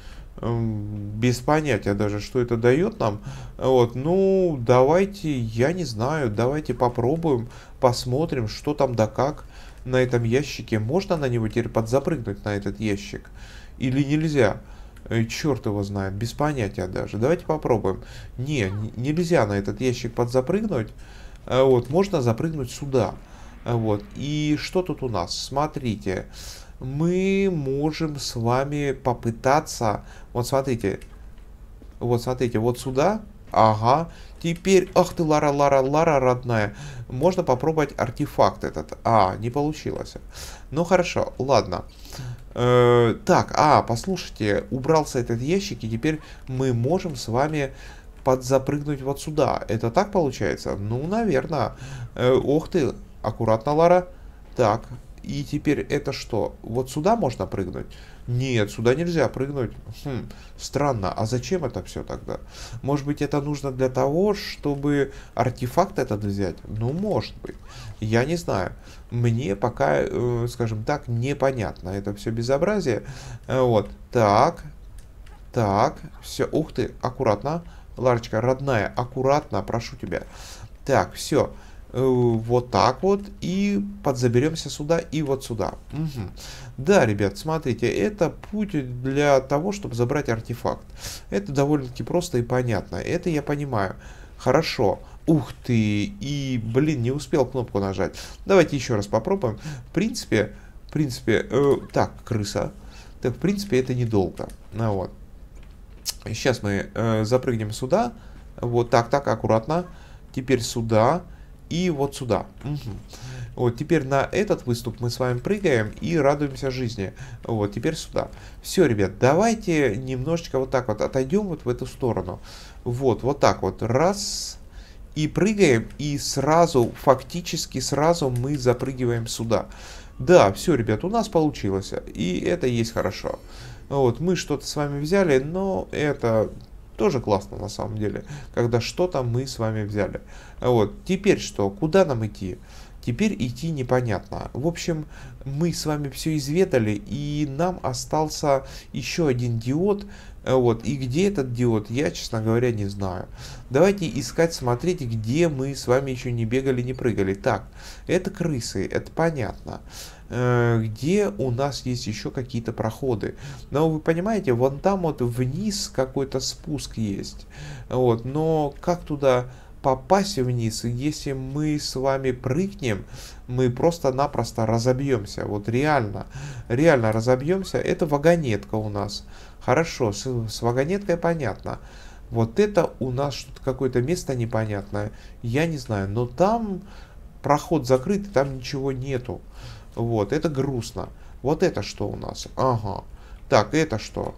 Без понятия даже, что это дает нам. Вот, ну, давайте, я не знаю, давайте попробуем, посмотрим, что там да как на этом ящике. Можно на него теперь подзапрыгнуть, на этот ящик? Или нельзя? Черт его знает, без понятия даже. Давайте попробуем. Не, нельзя на этот ящик подзапрыгнуть. Вот, можно запрыгнуть сюда. Вот, и что тут у нас? Смотрите. Мы можем с вами попытаться, вот смотрите, вот сюда, ага, теперь, ах ты, Лара, родная, можно попробовать артефакт этот, не получилось, ну хорошо, ладно, так, послушайте, убрался этот ящик, и теперь мы можем с вами подзапрыгнуть вот сюда, это так получается? Ну, наверное, ох ты, аккуратно, Лара, так. И теперь это что? Вот сюда можно прыгнуть? Нет, сюда нельзя прыгнуть. Странно. А зачем это все тогда? Может быть, это нужно для того, чтобы артефакт этот взять? Ну, может быть. Я не знаю. Мне пока, скажем так, непонятно. Это все безобразие. Вот. Так. Все. Ух ты. Аккуратно. Ларочка, родная, аккуратно, прошу тебя. Так, все. Вот так вот, и подзаберемся сюда и вот сюда. Угу. Да, ребят, смотрите, это путь для того, чтобы забрать артефакт. Это довольно-таки просто и понятно, это я понимаю. Хорошо. Ух ты, и, блин, не успел кнопку нажать. Давайте еще раз попробуем. В принципе, так, крыса. Так, в принципе, это недолго. Вот. Сейчас мы запрыгнем сюда. Вот так, аккуратно. Теперь сюда. И вот сюда. Угу. Вот, теперь на этот выступ мы с вами прыгаем и радуемся жизни. Вот, теперь сюда. Все, ребят, давайте немножечко вот так вот отойдем вот в эту сторону. Вот так вот. Раз. И прыгаем, и сразу, фактически сразу мы запрыгиваем сюда. Да, все, ребят, у нас получилось. И это есть хорошо. Вот, мы что-то с вами взяли, но это... Тоже классно на самом деле, когда что-то мы с вами взяли. Вот, теперь что? Куда нам идти? Теперь идти непонятно. В общем, мы с вами все изведали, и нам остался еще один диод. Вот, и где этот диод, я, честно говоря, не знаю. Давайте искать, смотреть, где мы с вами еще не бегали, не прыгали. Так, это крысы, это понятно. Где у нас есть еще какие-то проходы. Но вы понимаете, вон там вот вниз какой-то спуск есть. Вот, но как туда попасть вниз, если мы с вами прыгнем, мы просто-напросто разобьемся. Вот реально разобьемся. Это вагонетка у нас. Хорошо, с вагонеткой понятно. Вот это у нас что-то какое-то место непонятное. Я не знаю, но там проход закрыт, там ничего нету. Вот, это грустно. Вот это что у нас? Ага. Так, это что?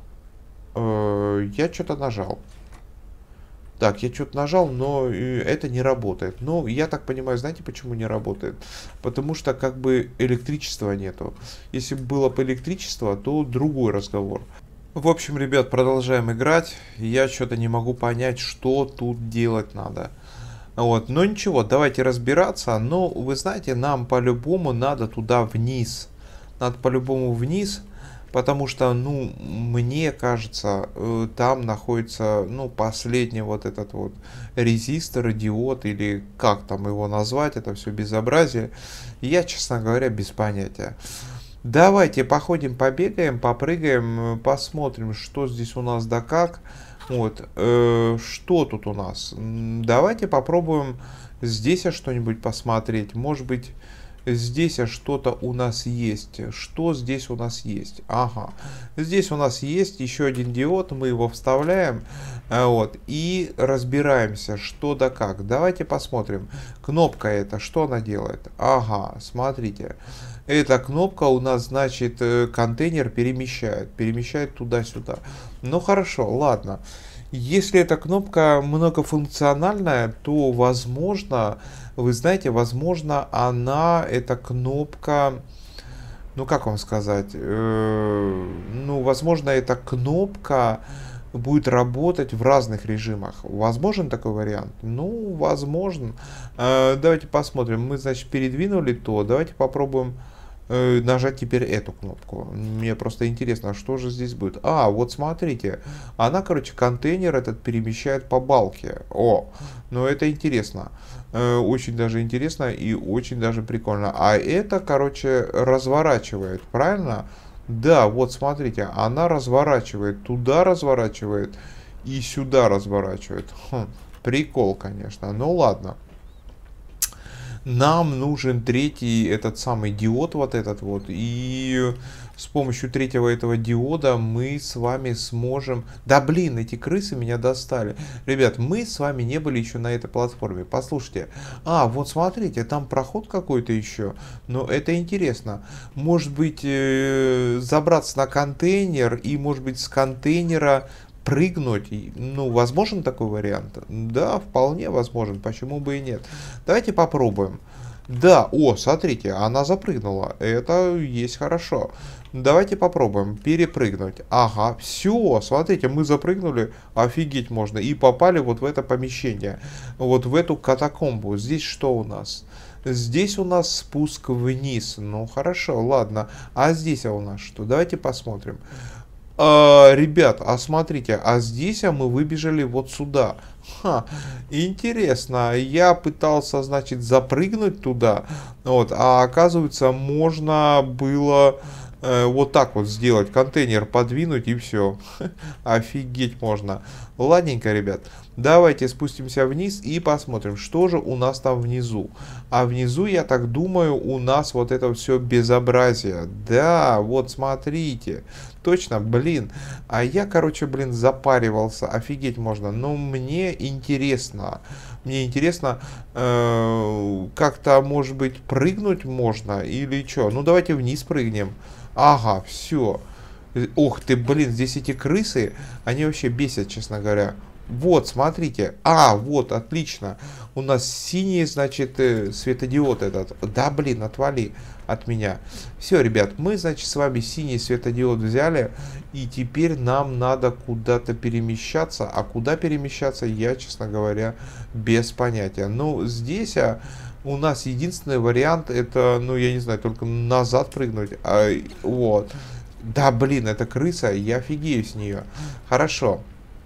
Я что-то нажал. Так, я что-то нажал, но это не работает. Ну, я так понимаю, знаете, почему не работает? Потому что как бы электричества нету. Если бы было бы электричество, то другой разговор. В общем, ребят, продолжаем играть. Я что-то не могу понять, что тут делать надо. Вот, но ничего, давайте разбираться. Но вы знаете, нам по-любому надо туда вниз. Надо по-любому вниз. Потому что, ну, мне кажется, там находится, ну, последний вот этот вот резистор, диод, или как там его назвать, это все безобразие. Я, честно говоря, без понятия. Давайте походим, побегаем, попрыгаем, посмотрим, что здесь у нас да как. Вот, что тут у нас? Давайте попробуем здесь что-нибудь посмотреть. Может быть, здесь что-то у нас есть. Что здесь у нас есть? Ага. Здесь у нас есть еще один диод. Мы его вставляем. Вот. И разбираемся, что да как. Давайте посмотрим. Кнопка эта, что она делает? Ага, смотрите. Эта кнопка у нас, значит, контейнер перемещает. Перемещает туда-сюда. Ну хорошо, ладно. Если эта кнопка многофункциональная, то возможно, вы знаете, возможно, эта кнопка, ну как вам сказать, ну возможно, эта кнопка будет работать в разных режимах. Возможен такой вариант? Ну, возможен. Давайте посмотрим. Мы, значит, передвинули то. Давайте попробуем нажать теперь эту кнопку. Мне просто интересно, что же здесь будет. А, вот смотрите. Она, короче, контейнер этот перемещает по балке. О, ну это интересно. Очень даже интересно и очень даже прикольно. А это, короче, разворачивает, правильно? Да, вот смотрите, она разворачивает, туда разворачивает и сюда разворачивает. Прикол, конечно. Ну ладно. Нам нужен третий этот самый диод, вот этот вот. И с помощью третьего этого диода мы с вами сможем... Да блин, эти крысы меня достали. Ребят, мы с вами не были еще на этой платформе. Послушайте. А, вот смотрите, там проход какой-то еще. Но это интересно. Может быть, забраться на контейнер и, может быть, с контейнера прыгнуть. Ну, возможен такой вариант? Да, вполне возможен. Почему бы и нет? Давайте попробуем. Да, о, смотрите, она запрыгнула. Это есть хорошо. Давайте попробуем перепрыгнуть. Ага, все, смотрите, мы запрыгнули. Офигеть можно. И попали вот в это помещение. Вот в эту катакомбу. Здесь что у нас? Здесь у нас спуск вниз. Ну, хорошо, ладно. А здесь у нас что? Давайте посмотрим. Ребят, а смотрите, а здесь мы выбежали вот сюда. Ха, интересно, я пытался, значит, запрыгнуть туда, вот, а оказывается, можно было вот так вот сделать, контейнер подвинуть и все. Офигеть можно. Ладненько, ребят, давайте спустимся вниз и посмотрим, что же у нас там внизу. А внизу, я так думаю, у нас вот это все безобразие. Да, вот смотрите. Точно, блин. А я, короче, блин, запаривался. Офигеть можно. Но мне интересно. Мне интересно, как-то, может быть, прыгнуть можно или что? Ну, давайте вниз прыгнем. Ага, все. Ух ты, блин, здесь эти крысы, они вообще бесят, честно говоря. Вот, смотрите. А, вот, отлично. У нас синий, значит, светодиод этот. Да, блин, отвали от меня. Все, ребят, мы, значит, с вами синий светодиод взяли. И теперь нам надо куда-то перемещаться. А куда перемещаться, я, честно говоря, без понятия. Ну, здесь у нас единственный вариант, это, ну, я не знаю, только назад прыгнуть. Вот. Да, блин, это крыса, я офигею с нее. Хорошо.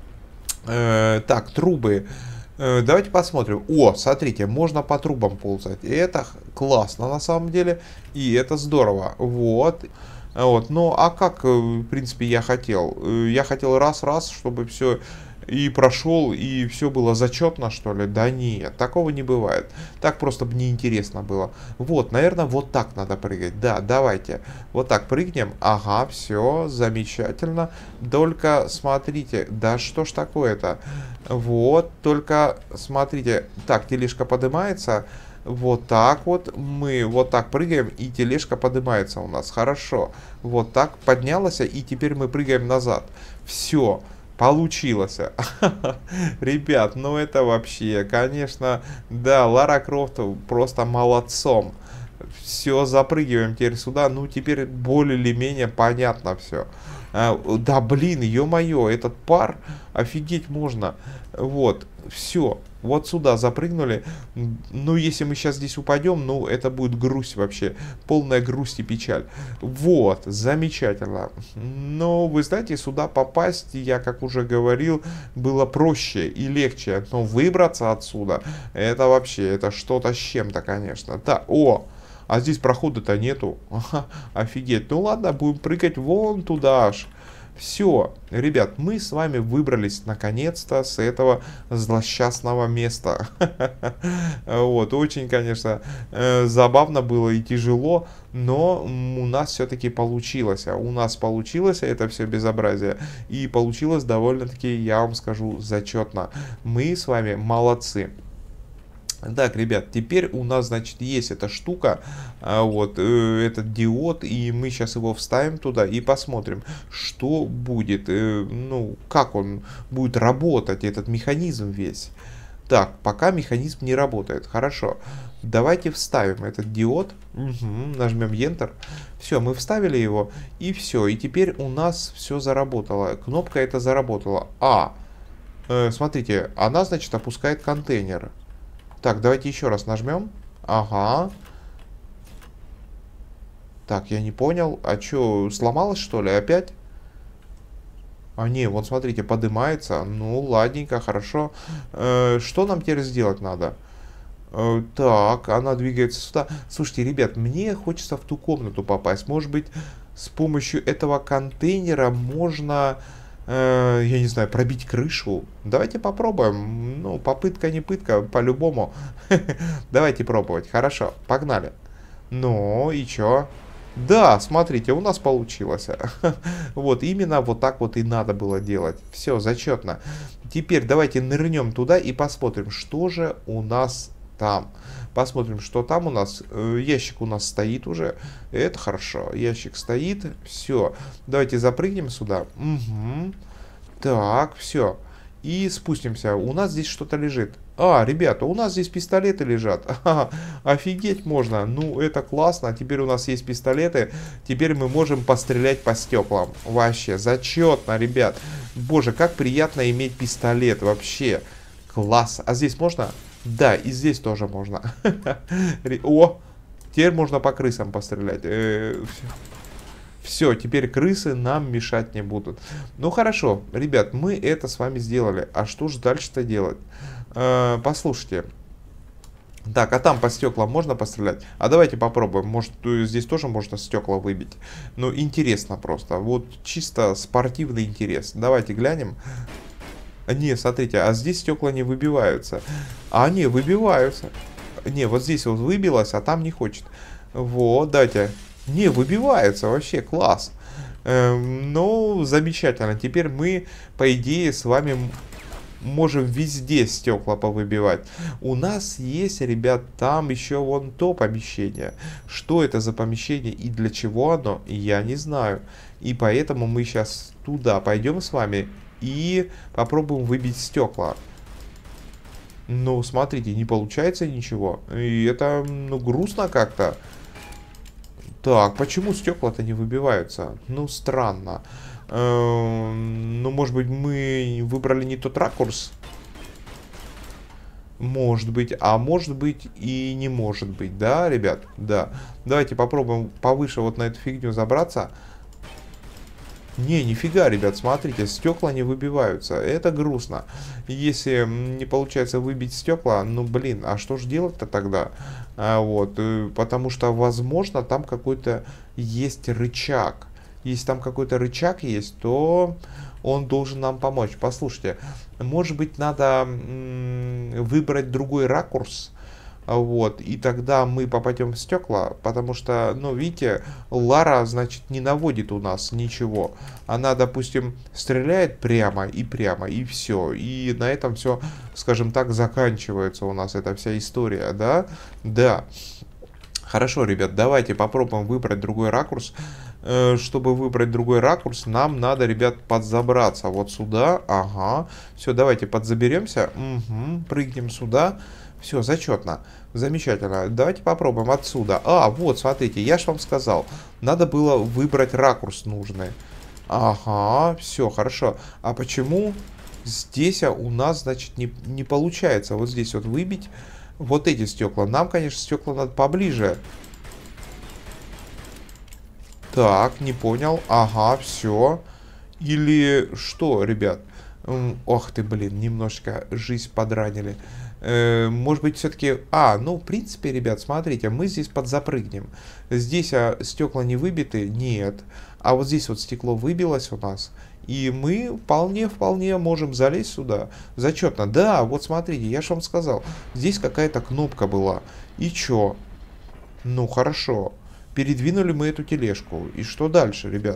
Так, трубы. Давайте посмотрим. О, смотрите, можно по трубам ползать. Это классно на самом деле. И это здорово. Вот. Вот. Ну, а как, в принципе, я хотел? Я хотел раз-раз, чтобы все и прошел, и все было зачетно, что ли? Да нет, такого не бывает. Так просто бы неинтересно было. Вот, наверное, вот так надо прыгать. Да, давайте. Вот так прыгнем. Ага, все, замечательно. Только смотрите, да что ж такое-то? Вот, только смотрите. Так, тележка поднимается. Вот так вот мы вот так прыгаем, и тележка поднимается у нас. Хорошо. Вот так поднялась, и теперь мы прыгаем назад. Все. Получилось. Ребят, ну это вообще, конечно, да, Лара Крофт просто молодцом. Все, запрыгиваем теперь сюда. Ну, теперь более или менее понятно все. Да, блин, ё-моё, этот пар, офигеть можно. Вот, все, вот сюда запрыгнули. Ну, если мы сейчас здесь упадем, ну, это будет грусть вообще. Полная грусть и печаль. Вот, замечательно. Но, вы знаете, сюда попасть, я, как уже говорил, было проще и легче. Но выбраться отсюда, это вообще, это что-то с чем-то, конечно. Да, о! А здесь прохода-то нету. Ага, офигеть. Ну ладно, будем прыгать вон туда аж. Все, ребят, мы с вами выбрались наконец-то с этого злосчастного места. Вот, очень, конечно, забавно было и тяжело, но у нас все-таки получилось. У нас получилось это все безобразие. И получилось довольно-таки, я вам скажу, зачетно. Мы с вами молодцы. Так, ребят, теперь у нас, значит, есть эта штука, вот, этот диод, и мы сейчас его вставим туда и посмотрим, что будет, ну, как он будет работать, этот механизм весь. Так, пока механизм не работает, хорошо. Давайте вставим этот диод, нажмем Enter, все, мы вставили его, и все, и теперь у нас все заработало, кнопка эта заработала. Смотрите, она, значит, опускает контейнер. Так, давайте еще раз нажмем. Ага. Так, я не понял. А что, сломалось что ли опять? А не, вот смотрите, поднимается. Ну, ладненько, хорошо. Что нам теперь сделать надо? Так, она двигается сюда. Слушайте, ребят, мне хочется в ту комнату попасть. Может быть, с помощью этого контейнера можно... я не знаю, пробить крышу. Давайте попробуем. Ну, попытка не пытка, по-любому. Давайте пробовать. Хорошо, погнали. Ну, и чё? Да, смотрите, у нас получилось. Вот, именно вот так вот и надо было делать. Все, зачетно. Теперь давайте нырнем туда и посмотрим, что же у нас там. Посмотрим, что там у нас. Ящик у нас стоит уже. Это хорошо. Ящик стоит. Все. Давайте запрыгнем сюда. Угу. Так, все. И спустимся. У нас здесь что-то лежит. Ребята, у нас здесь пистолеты лежат. Офигеть можно. Ну, это классно. Теперь у нас есть пистолеты. Теперь мы можем пострелять по стеклам. Вообще, зачетно, ребят. Боже, как приятно иметь пистолет. Вообще, класс. А здесь можно... Да, и здесь тоже можно. О, теперь можно по крысам пострелять. Все, теперь крысы нам мешать не будут. Ну хорошо, ребят, мы это с вами сделали. А что же дальше-то делать? Послушайте. Так, а там по стеклам можно пострелять? А давайте попробуем. Может, здесь тоже можно стекла выбить. Ну, интересно просто. Вот чисто спортивный интерес. Давайте глянем. Не, смотрите, а здесь стекла не выбиваются. Не, выбиваются. Не, вот здесь вот выбилось, а там не хочет. Вот, дайте. Не, выбивается, вообще класс. Ну, замечательно. Теперь мы, по идее, с вами можем везде стекла повыбивать. У нас есть, ребят, там еще вон то помещение. Что это за помещение и для чего оно, я не знаю. И поэтому мы сейчас туда пойдем с вами и попробуем выбить стекла. Ну, смотрите, не получается ничего. И это, ну, грустно как-то. Так, почему стекла-то не выбиваются? Ну, странно. Ну, может быть, мы выбрали не тот ракурс? Может быть, а может быть и не может быть, да, ребят? Да. Давайте попробуем повыше вот на эту фигню забраться. Не, нифига, ребят, смотрите, стекла не выбиваются. Это грустно. Если не получается выбить стекла, ну, блин, а что же делать-то тогда? Вот, потому что, возможно, там какой-то есть рычаг. Если там какой-то рычаг есть, то он должен нам помочь. Послушайте, Может быть, надо выбрать другой ракурс. Вот, и тогда мы попадем в стекла, потому что, ну, видите, Лара, значит, не наводит у нас ничего. Она, допустим, стреляет прямо, и все. И на этом все, скажем так, заканчивается у нас эта вся история, да? Да. Хорошо, ребят, давайте попробуем выбрать другой ракурс. Чтобы выбрать другой ракурс, нам надо, ребят, подзабраться вот сюда. Ага. Все, давайте подзаберемся. Угу, прыгнем сюда. Все, зачетно. Замечательно. Давайте попробуем отсюда. А, вот, смотрите, я же вам сказал. Надо было выбрать ракурс нужный. Ага, все, хорошо. А почему здесь у нас, значит, не получается вот здесь вот выбить вот эти стекла? Нам, конечно, стекла надо поближе. Так, не понял. Ага, все. Или что, ребят? Ох ты, блин, немножко жизнь подранили. Может быть, все-таки... ну, в принципе, ребят, смотрите, мы здесь подзапрыгнем. Здесь стекла не выбиты? Нет. А вот здесь вот стекло выбилось у нас. И мы вполне можем залезть сюда. Зачетно. Да, вот смотрите, я же вам сказал. Здесь какая-то кнопка была. И чё? Ну, хорошо. Передвинули мы эту тележку. И что дальше, ребят?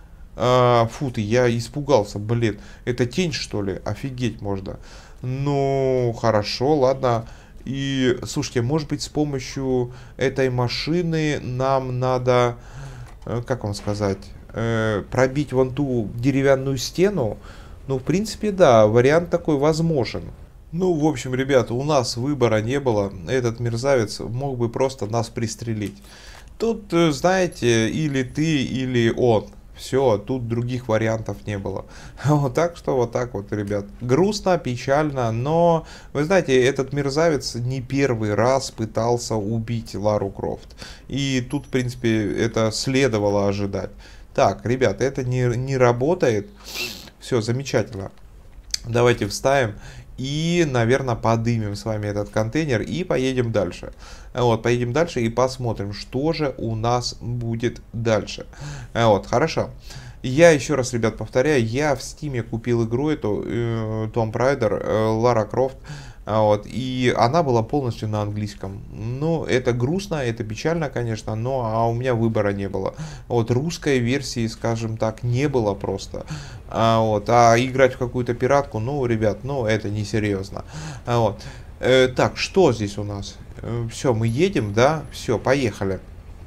Фу ты, я испугался, блин. Это тень, что ли? Офигеть можно. Ну, хорошо, ладно. И, слушайте, может быть, с помощью этой машины нам надо, как вам сказать, пробить вон ту деревянную стену? Ну, в принципе, да, вариант такой возможен. Ну, в общем, ребята, у нас выбора не было. Этот мерзавец мог бы просто нас пристрелить. Тут, знаете, или ты, или он. Все, тут других вариантов не было. Вот так что вот так вот, ребят. Грустно, печально, но, вы знаете, этот мерзавец не первый раз пытался убить Лару Крофт. И тут, в принципе, это следовало ожидать. Так, ребят, это не работает. Все, замечательно. Давайте вставим. И, наверное, подымем с вами этот контейнер и поедем дальше. Вот, поедем дальше и посмотрим, что же у нас будет дальше. Вот, хорошо. Я еще раз, ребят, повторяю, я в Стиме купил игру эту, Tomb Raider, Лара Крофт. Вот, и она была полностью на английском. Ну, это грустно, это печально, конечно, но у меня выбора не было. Вот, русской версии, скажем так, не было просто. А играть в какую-то пиратку, ну, ребят, ну, это несерьезно. Вот. Так, что здесь у нас? Все, мы едем, да? Все, поехали.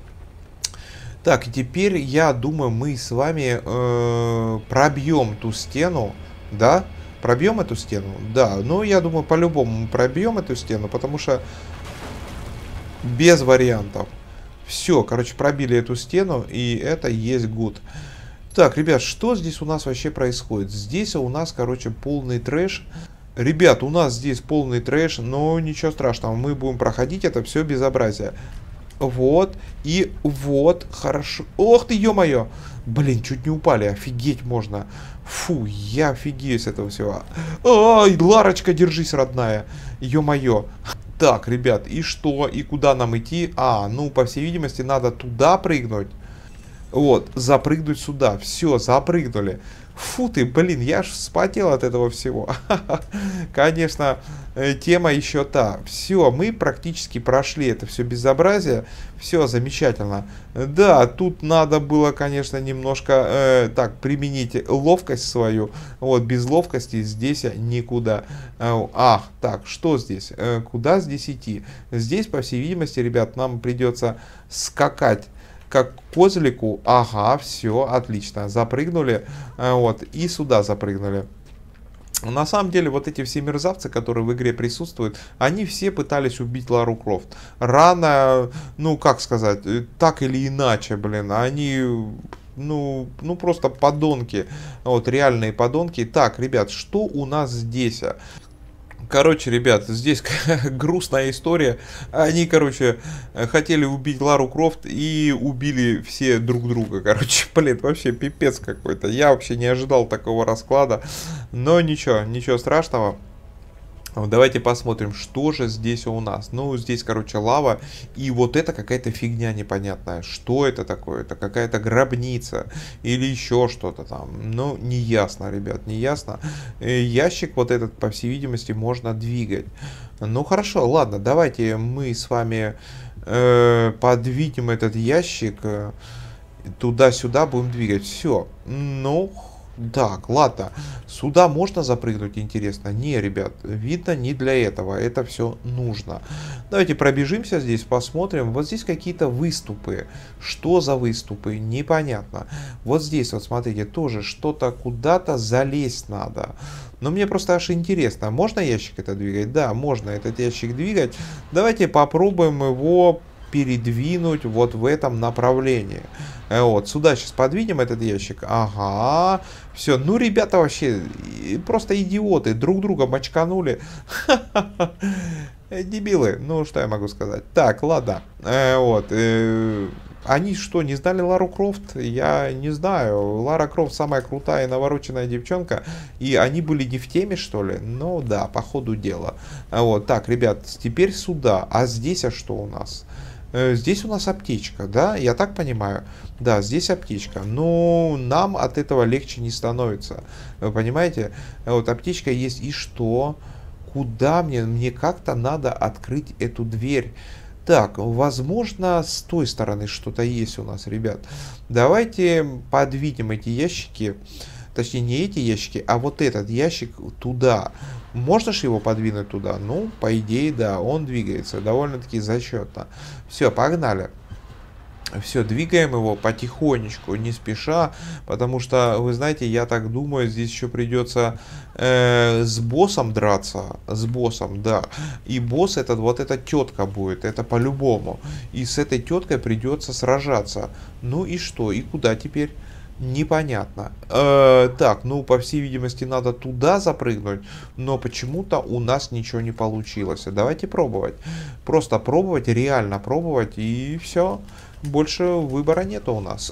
Так, и теперь, я думаю, мы с вами пробьем ту стену, да? Пробьем эту стену? Да, ну я думаю, по-любому мы пробьем эту стену, потому что без вариантов. Все, короче, пробили эту стену, и это есть good. Так, ребят, что здесь у нас вообще происходит? Здесь у нас, короче, полный трэш. Ребят, у нас здесь полный трэш, но ничего страшного, мы будем проходить это все безобразие. Вот, и вот, хорошо. Ох ты, ё-моё! Блин, чуть не упали, офигеть можно. Фу, я офигею с этого всего. Ай, Ларочка, держись, родная. Ё-моё. Так, ребят, и что? И куда нам идти? Ну, по всей видимости, надо туда прыгнуть. Вот, запрыгнуть сюда. Все, запрыгнули. Фу ты, блин, я аж вспотел от этого всего. Конечно, тема еще та. Все, мы практически прошли это все безобразие. Все замечательно. Да, тут надо было, конечно, немножко так применить ловкость свою. Вот, без ловкости здесь никуда. Так, что здесь? Куда здесь идти? Здесь, по всей видимости, ребят, нам придется скакать как козлику. Ага, все, отлично. Запрыгнули. Вот, и сюда запрыгнули. На самом деле, вот эти все мерзавцы, которые в игре присутствуют, они все пытались убить Лару Крофт. Рано, ну, как сказать, так или иначе, блин, они... Ну, просто подонки. Вот, реальные подонки. Так, ребят, что у нас здесь? Короче, ребят, здесь грустная история. Они, короче, хотели убить Лару Крофт и убили все друг друга. Короче, блин, вообще пипец какой-то. Я вообще не ожидал такого расклада. Но ничего страшного. Давайте посмотрим, что же здесь у нас. Ну, здесь, короче, лава. И вот это какая-то фигня непонятная. Что это такое? Это какая-то гробница. Или еще что-то там. Ну, не ясно, ребят, не ясно. Ящик вот этот, по всей видимости, можно двигать. Ну, хорошо, ладно. Давайте мы с вами подвинем этот ящик. Туда-сюда будем двигать. Все. Ну, так, ладно. Сюда можно запрыгнуть, интересно? Не, ребят, видно, не для этого. Это все нужно. Давайте пробежимся здесь, посмотрим. Вот здесь какие-то выступы. Что за выступы? Непонятно. Вот здесь, вот смотрите, тоже что-то куда-то залезть надо. Но мне просто аж интересно. Можно ящик это двигать? Да, можно этот ящик двигать. Давайте попробуем его передвинуть вот в этом направлении. Вот, сюда сейчас подвинем этот ящик. Ага, все. Ну, ребята вообще просто идиоты. Друг друга мочканули. Дебилы. Ну, что я могу сказать. Так, ладно. Вот. Они что, не знали Лару Крофт? Я не знаю. Лара Крофт самая крутая и навороченная девчонка. И они были не в теме, что ли? Ну, да, по ходу дела. Вот, так, ребят, теперь сюда. А здесь, а что у нас? Здесь у нас аптечка, да? Я так понимаю? Да, здесь аптечка. Но нам от этого легче не становится. Вы понимаете? Вот аптечка есть. И что? Куда мне? Мне как-то надо открыть эту дверь. Так, возможно, с той стороны что-то есть у нас, ребят. Давайте подвинем эти ящики. Точнее, не эти ящики, а вот этот ящик туда. Можно же его подвинуть туда? Ну, по идее, да, он двигается довольно-таки зачетно. Все, погнали. Все, двигаем его потихонечку, не спеша, потому что, вы знаете, я так думаю, здесь еще придется с боссом драться, с боссом, да, и босс этот, вот эта тетка будет, это по-любому, и с этой теткой придется сражаться. Ну и что, и куда теперь? Непонятно. Так, ну, по всей видимости, надо туда запрыгнуть, но почему-то у нас ничего не получилось. Давайте пробовать. Просто пробовать, реально пробовать, и все. Больше выбора нету у нас.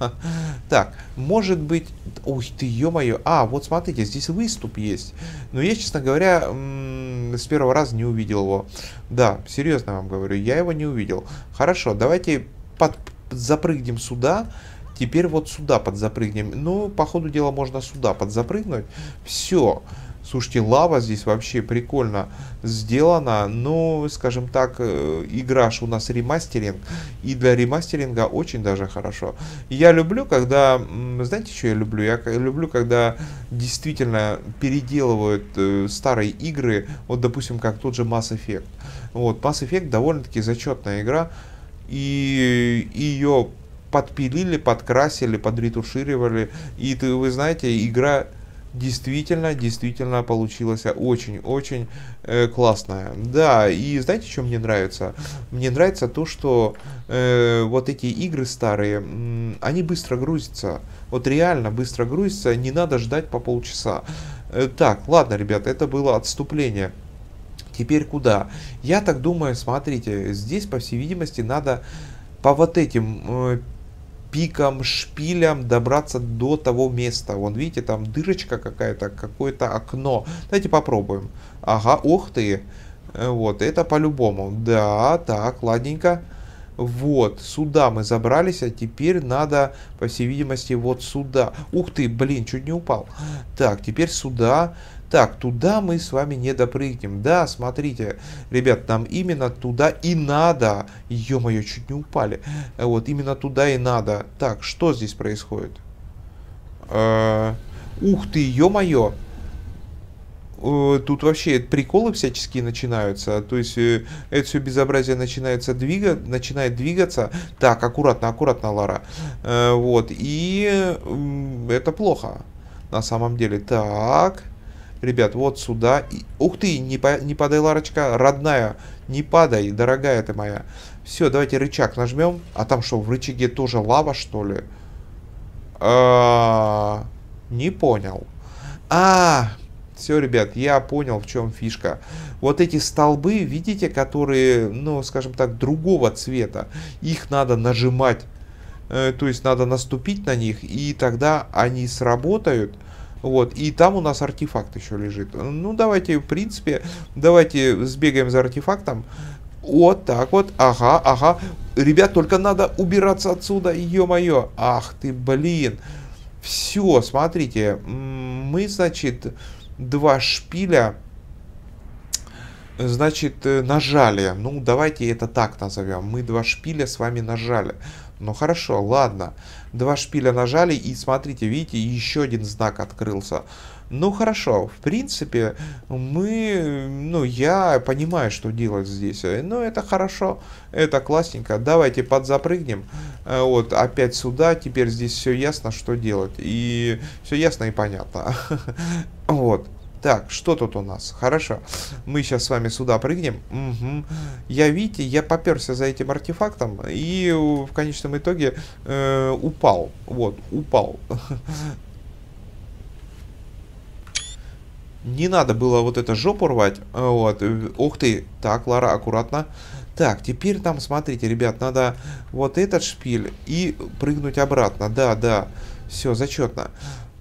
Так, может быть... Ух ты, ё-моё. А, вот смотрите, здесь выступ есть. Но я, честно говоря, с первого раза не увидел его. Да, серьезно вам говорю, я его не увидел. Хорошо, давайте запрыгнем сюда. Теперь вот сюда подзапрыгнем. Ну, по ходу дела можно сюда подзапрыгнуть. Все. Слушайте, лава здесь вообще прикольно сделана. Ну, скажем так, игра ж у нас ремастеринг. И для ремастеринга очень даже хорошо. Я люблю, когда... Знаете, что я люблю? Я люблю, когда действительно переделывают старые игры. Вот, допустим, как тот же Mass Effect. Вот, Mass Effect довольно-таки зачетная игра. И ее подпилили, подкрасили, подретушировали. И вы знаете, игра действительно получилась очень-очень классная. Да, и знаете, что мне нравится? Мне нравится то, что вот эти игры старые, они быстро грузятся. Вот реально быстро грузятся, не надо ждать по полчаса. Так, ладно, ребята, это было отступление. Теперь куда? Я так думаю, смотрите, здесь, по всей видимости, надо по вот этим пикам, шпилям добраться до того места. Вон, видите, там дырочка какая-то, какое-то окно. Давайте попробуем. Ага, ух ты. Вот, это по-любому. Да, так, ладненько. Вот, сюда мы забрались, а теперь надо, по всей видимости, вот сюда. Ух ты, блин, чуть не упал. Так, теперь сюда. Так, туда мы с вами не допрыгнем. Да, смотрите, ребят, нам именно туда и надо. Ё-моё, чуть не упали. Вот, именно туда и надо. Так, что здесь происходит? Ух ты, ё-моё. Тут вообще приколы всяческие начинаются. То есть, это все безобразие начинает двигаться. Так, аккуратно, аккуратно, Лара. Вот, и это плохо. На самом деле. Так. Ребят, вот сюда. Ух ты, не падай, Ларочка, родная. Не падай, дорогая ты моя. Все, давайте рычаг нажмем. А там что, в рычаге тоже лава, что ли? Не понял. Все, ребят, я понял, в чем фишка. Вот эти столбы, видите, которые, ну, скажем так, другого цвета. Их надо нажимать. То есть надо наступить на них, и тогда они сработают. Вот, и там у нас артефакт еще лежит. Ну, давайте, в принципе, давайте сбегаем за артефактом. Вот так вот, ага, ага. Ребят, только надо убираться отсюда, ё-моё. Ах ты, блин. Все, смотрите, мы, значит, два шпиля, значит, нажали. Ну, давайте это так назовем. Мы два шпиля с вами нажали. Ну, хорошо, ладно. Два шпиля нажали, и смотрите, видите, еще один знак открылся. Ну, хорошо, в принципе, ну, я понимаю, что делать здесь. Но это хорошо, это классненько. Давайте подзапрыгнем. Вот, опять сюда. Теперь здесь все ясно, что делать. И все ясно и понятно. Вот. Так, что тут у нас? Хорошо. Мы сейчас с вами сюда прыгнем. Угу. Видите, я поперся за этим артефактом и в конечном итоге упал. Вот, упал. Не надо было вот это жопу рвать. Вот. Ух ты. Так, Лара, аккуратно. Так, теперь там, смотрите, ребят, надо вот этот шпиль и прыгнуть обратно. Да, да. Все, зачетно.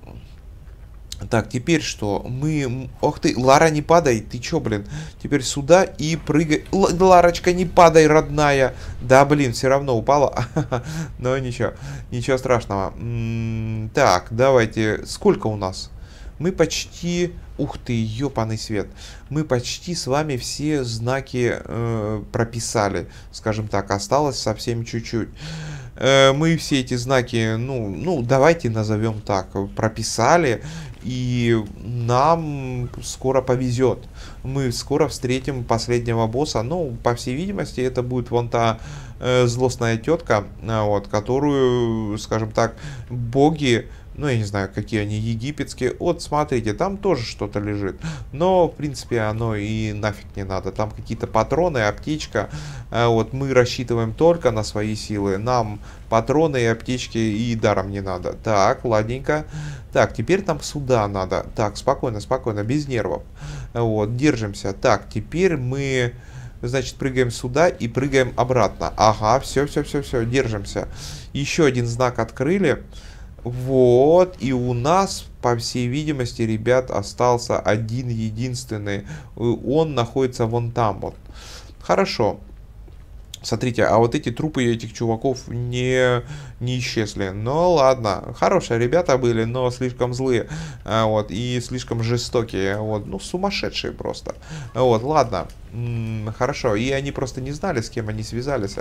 Так, теперь что? Ох ты, Лара, не падай. Ты чё, блин? Теперь сюда и прыгай. Ларочка, не падай, родная. Да, блин, все равно упала. Но ничего, ничего страшного. Так, давайте. Сколько у нас? Мы почти... Ух ты, ёпаный свет. Мы почти с вами все знаки прописали. Скажем так, осталось совсем чуть-чуть. Мы все эти знаки, ну, давайте назовем так, прописали. И нам скоро повезет. Мы скоро встретим последнего босса. Ну, по всей видимости, это будет вон та злостная тетка, вот, которую, скажем так, боги... Ну, я не знаю, какие они египетские. Вот, смотрите, там тоже что-то лежит. Но, в принципе, оно и нафиг не надо. Там какие-то патроны, аптечка. Вот, мы рассчитываем только на свои силы. Нам патроны и аптечки и даром не надо. Так, ладненько. Так, теперь нам сюда надо. Так, спокойно, спокойно, без нервов. Вот, держимся. Так, теперь мы... Значит, прыгаем сюда и прыгаем обратно. Ага, все, держимся. Еще один знак открыли. Вот, и у нас, по всей видимости, ребят, остался один единственный. Он находится вон там вот. Хорошо. Смотрите, а вот эти трупы этих чуваков не исчезли. Ну ладно, хорошие ребята были, но слишком злые. Вот, и слишком жестокие. Вот, ну, сумасшедшие просто. Вот, ладно. Хорошо, и они просто не знали, с кем они связались.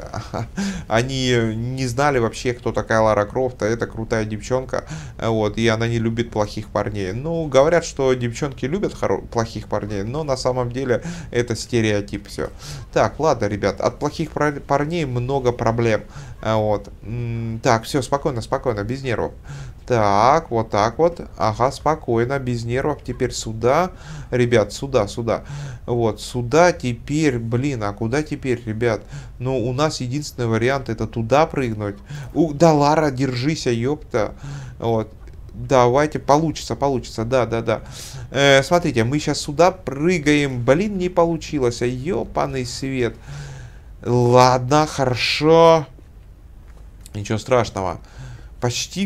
Они не знали вообще, кто такая Лара Крофт. Это крутая девчонка. Вот, и она не любит плохих парней. Ну, говорят, что девчонки любят плохих парней, но на самом деле это стереотип все. Так, ладно, ребят, от плохих парней много проблем. Вот. Так, все, спокойно, спокойно, без нервов. Так, вот так вот. Ага, спокойно, без нервов. Теперь сюда. Ребят, сюда, сюда. Вот, сюда теперь, блин, а куда теперь, ребят? Ну, у нас единственный вариант это туда прыгнуть. Да, Лара, держись, ёпта. Вот. Давайте, получится, да. Смотрите, мы сейчас сюда прыгаем. Блин, не получилось, ёпаный свет. Ладно, хорошо. Ничего страшного. Почти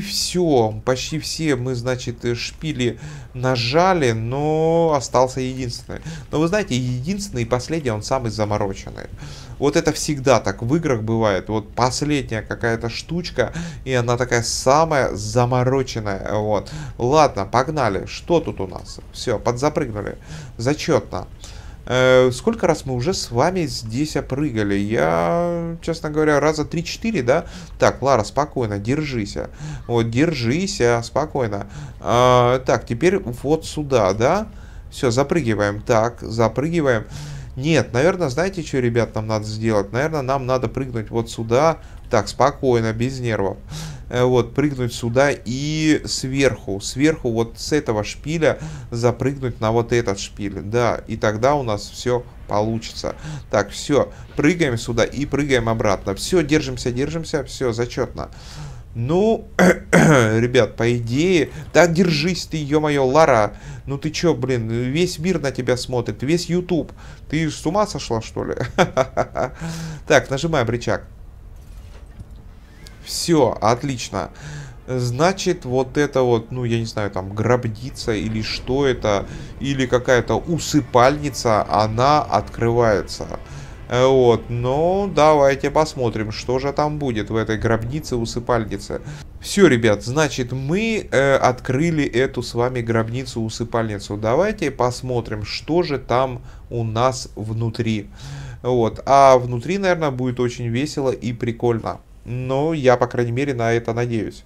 все мы, значит, шпили нажали, но остался единственный. Но вы знаете, единственный и последний, он самый замороченный. Вот это всегда так в играх бывает. Вот последняя какая-то штучка, и она такая самая замороченная. Вот. Ладно, погнали. Что тут у нас? Все, подзапрыгнули. Зачетно. Сколько раз мы уже с вами здесь опрыгали? Я, честно говоря, раза 3-4, да? Так, Лара, спокойно, держись. Вот, держись, спокойно. Так, теперь вот сюда, да? Все, запрыгиваем. Так, запрыгиваем. Нет, наверное, знаете, что, ребят, нам надо сделать? Наверное, нам надо прыгнуть вот сюда. Так, спокойно, без нервов. Вот, прыгнуть сюда и сверху вот с этого шпиля запрыгнуть на вот этот шпиль, да, и тогда у нас все получится. Так, все, прыгаем сюда и прыгаем обратно. Все, держимся, все, зачетно. Ну, ребят, по идее... Да, держись ты, ё-моё, Лара. Ну ты чё, блин, весь мир на тебя смотрит, весь YouTube. Ты с ума сошла, что ли? Так, нажимаем рычаг. Все, отлично. Значит, вот это вот, ну, я не знаю, там, гробница или что это, или какая-то усыпальница, она открывается. Вот, ну, давайте посмотрим, что же там будет в этой гробнице-усыпальнице. Все, ребят, значит, мы открыли эту с вами гробницу-усыпальницу. Давайте посмотрим, что же там у нас внутри. Вот, а внутри, наверное, будет очень весело и прикольно. Но я, по крайней мере, на это надеюсь.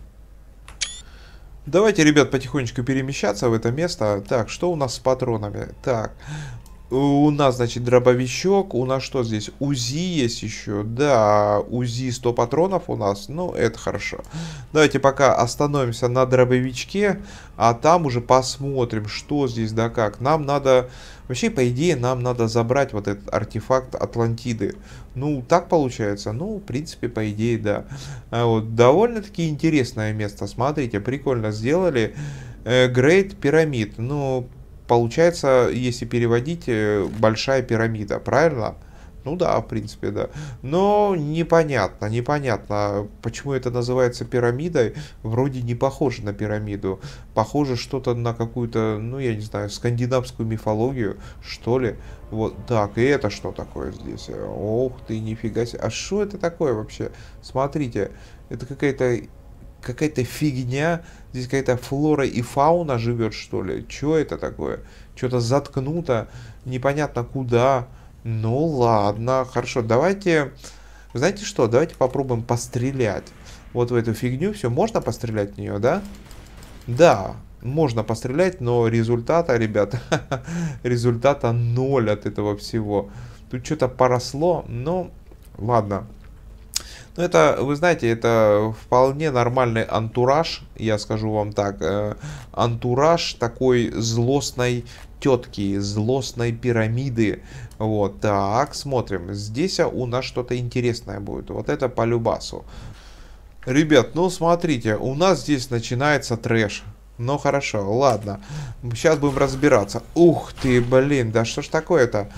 Давайте, ребят, потихонечку перемещаться в это место. Так, что у нас с патронами? Так, у нас, значит, дробовичок. У нас что здесь? УЗИ есть еще. Да, УЗИ 100 патронов у нас. Ну, это хорошо. Давайте пока остановимся на дробовичке. А там уже посмотрим, что здесь да как. Нам надо... Вообще, по идее, нам надо забрать вот этот артефакт Атлантиды. Ну, так получается? Ну, в принципе, по идее, да. А вот, довольно-таки интересное место. Смотрите, прикольно сделали. Great Pyramid. Ну, получается, если переводить, большая пирамида, правильно? Ну да, в принципе, да. Но непонятно, почему это называется пирамидой. Вроде не похоже на пирамиду. Похоже что-то на какую-то, ну я не знаю, скандинавскую мифологию, что ли. Вот так, и это что такое здесь? Ох ты, нифига себе. А что это такое вообще? Смотрите, это какая-то фигня. Здесь какая-то флора и фауна живет, что ли? Что это такое? Что-то заткнуто, непонятно куда. Ну ладно, хорошо, давайте, знаете что, давайте попробуем пострелять. Вот в эту фигню, все, можно пострелять в нее, да? Да, можно пострелять, но результата, ребята, результата ноль от этого всего. Тут что-то поросло, но ладно. Ну, это, вы знаете, это вполне нормальный антураж, я скажу вам так. Антураж такой злостной тетки, злостной пирамиды. Вот, так, смотрим. Здесь у нас что-то интересное будет. Вот это по любасу. Ребят, ну смотрите, у нас здесь начинается трэш. Ну хорошо, ладно. Сейчас будем разбираться. Ух ты, блин, да что ж такое-то?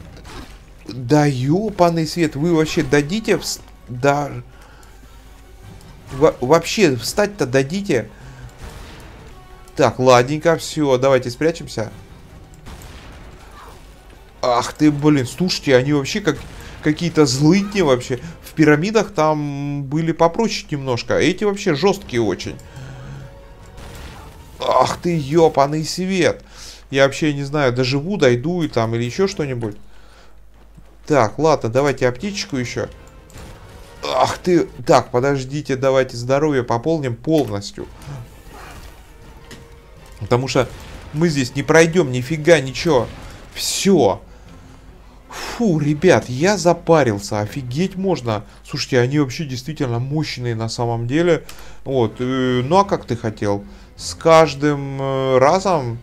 Да ёпаный свет, вы вообще дадите... Да. Вообще, встать-то дадите? Так, ладненько, все, давайте спрячемся. Ах ты, блин, слушайте, они вообще как какие-то злыдни вообще. В пирамидах там были попроще немножко, а эти вообще жесткие очень. Ах ты, ёпаный свет. Я вообще не знаю, доживу, дойду и там или еще что-нибудь. Так, ладно, давайте аптечку еще. Ах ты, так, подождите, давайте здоровье пополним полностью. Потому что мы здесь не пройдем нифига ничего. Все. Фу, ребят, я запарился, офигеть можно. Слушайте, они вообще действительно мощные на самом деле. Вот, ну а как ты хотел? С каждым разом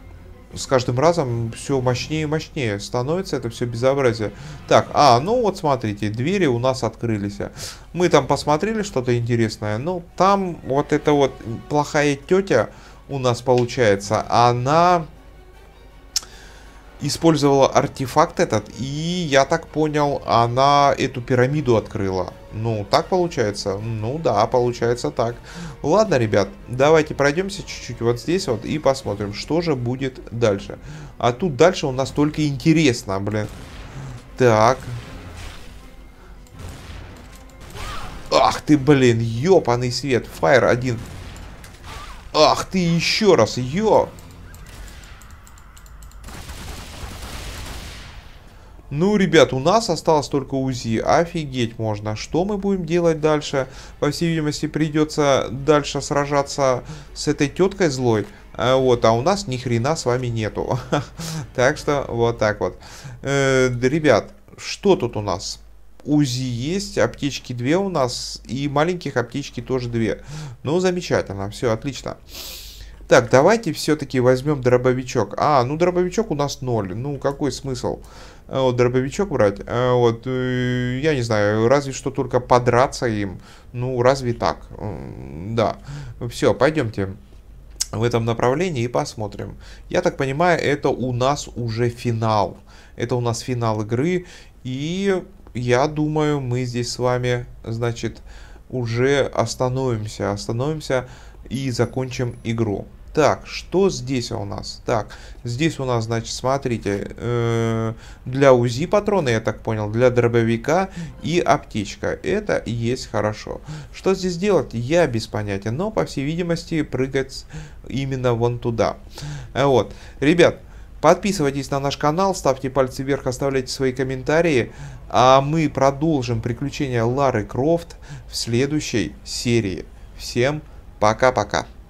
все мощнее и мощнее становится это все безобразие. Так, ну вот смотрите, двери у нас открылись. Мы там посмотрели что-то интересное. Ну, там вот эта вот плохая тетя у нас получается, она использовала артефакт этот, и я так понял, она эту пирамиду открыла. Ну, так получается? Ну да, получается так. Ладно, ребят, давайте пройдемся чуть-чуть вот здесь вот и посмотрим, что же будет дальше. А тут дальше у нас только интересно, блин. Так. Ах ты, блин, ёпаный свет. Фаер один. Ах ты, еще раз, Ну, ребят, у нас осталось только УЗИ. Офигеть можно. Что мы будем делать дальше? По всей видимости, придется дальше сражаться с этой теткой злой. Вот, а у нас ни хрена с вами нету. Так что, вот так вот. Ребят, что тут у нас? УЗИ есть, аптечки 2 у нас, и маленьких аптечки тоже 2. Ну, замечательно, все, отлично. Так, давайте все-таки возьмем дробовичок. Ну дробовичок у нас 0. Ну, какой смысл? Вот, дробовичок брать? Вот, я не знаю, разве что только подраться им. Ну, разве так? Да. Все, пойдемте в этом направлении и посмотрим. Я так понимаю, это у нас уже финал. Это у нас финал игры. И я думаю, мы здесь с вами, значит, уже остановимся и закончим игру. Так, что здесь у нас? Так, здесь у нас, значит, смотрите, для УЗИ патроны, я так понял, для дробовика и аптечка. Это и есть хорошо. Что здесь делать, я без понятия, но, по всей видимости, прыгать именно вон туда. Вот, ребят, подписывайтесь на наш канал, ставьте пальцы вверх, оставляйте свои комментарии, а мы продолжим приключения Лары Крофт в следующей серии. Всем пока-пока.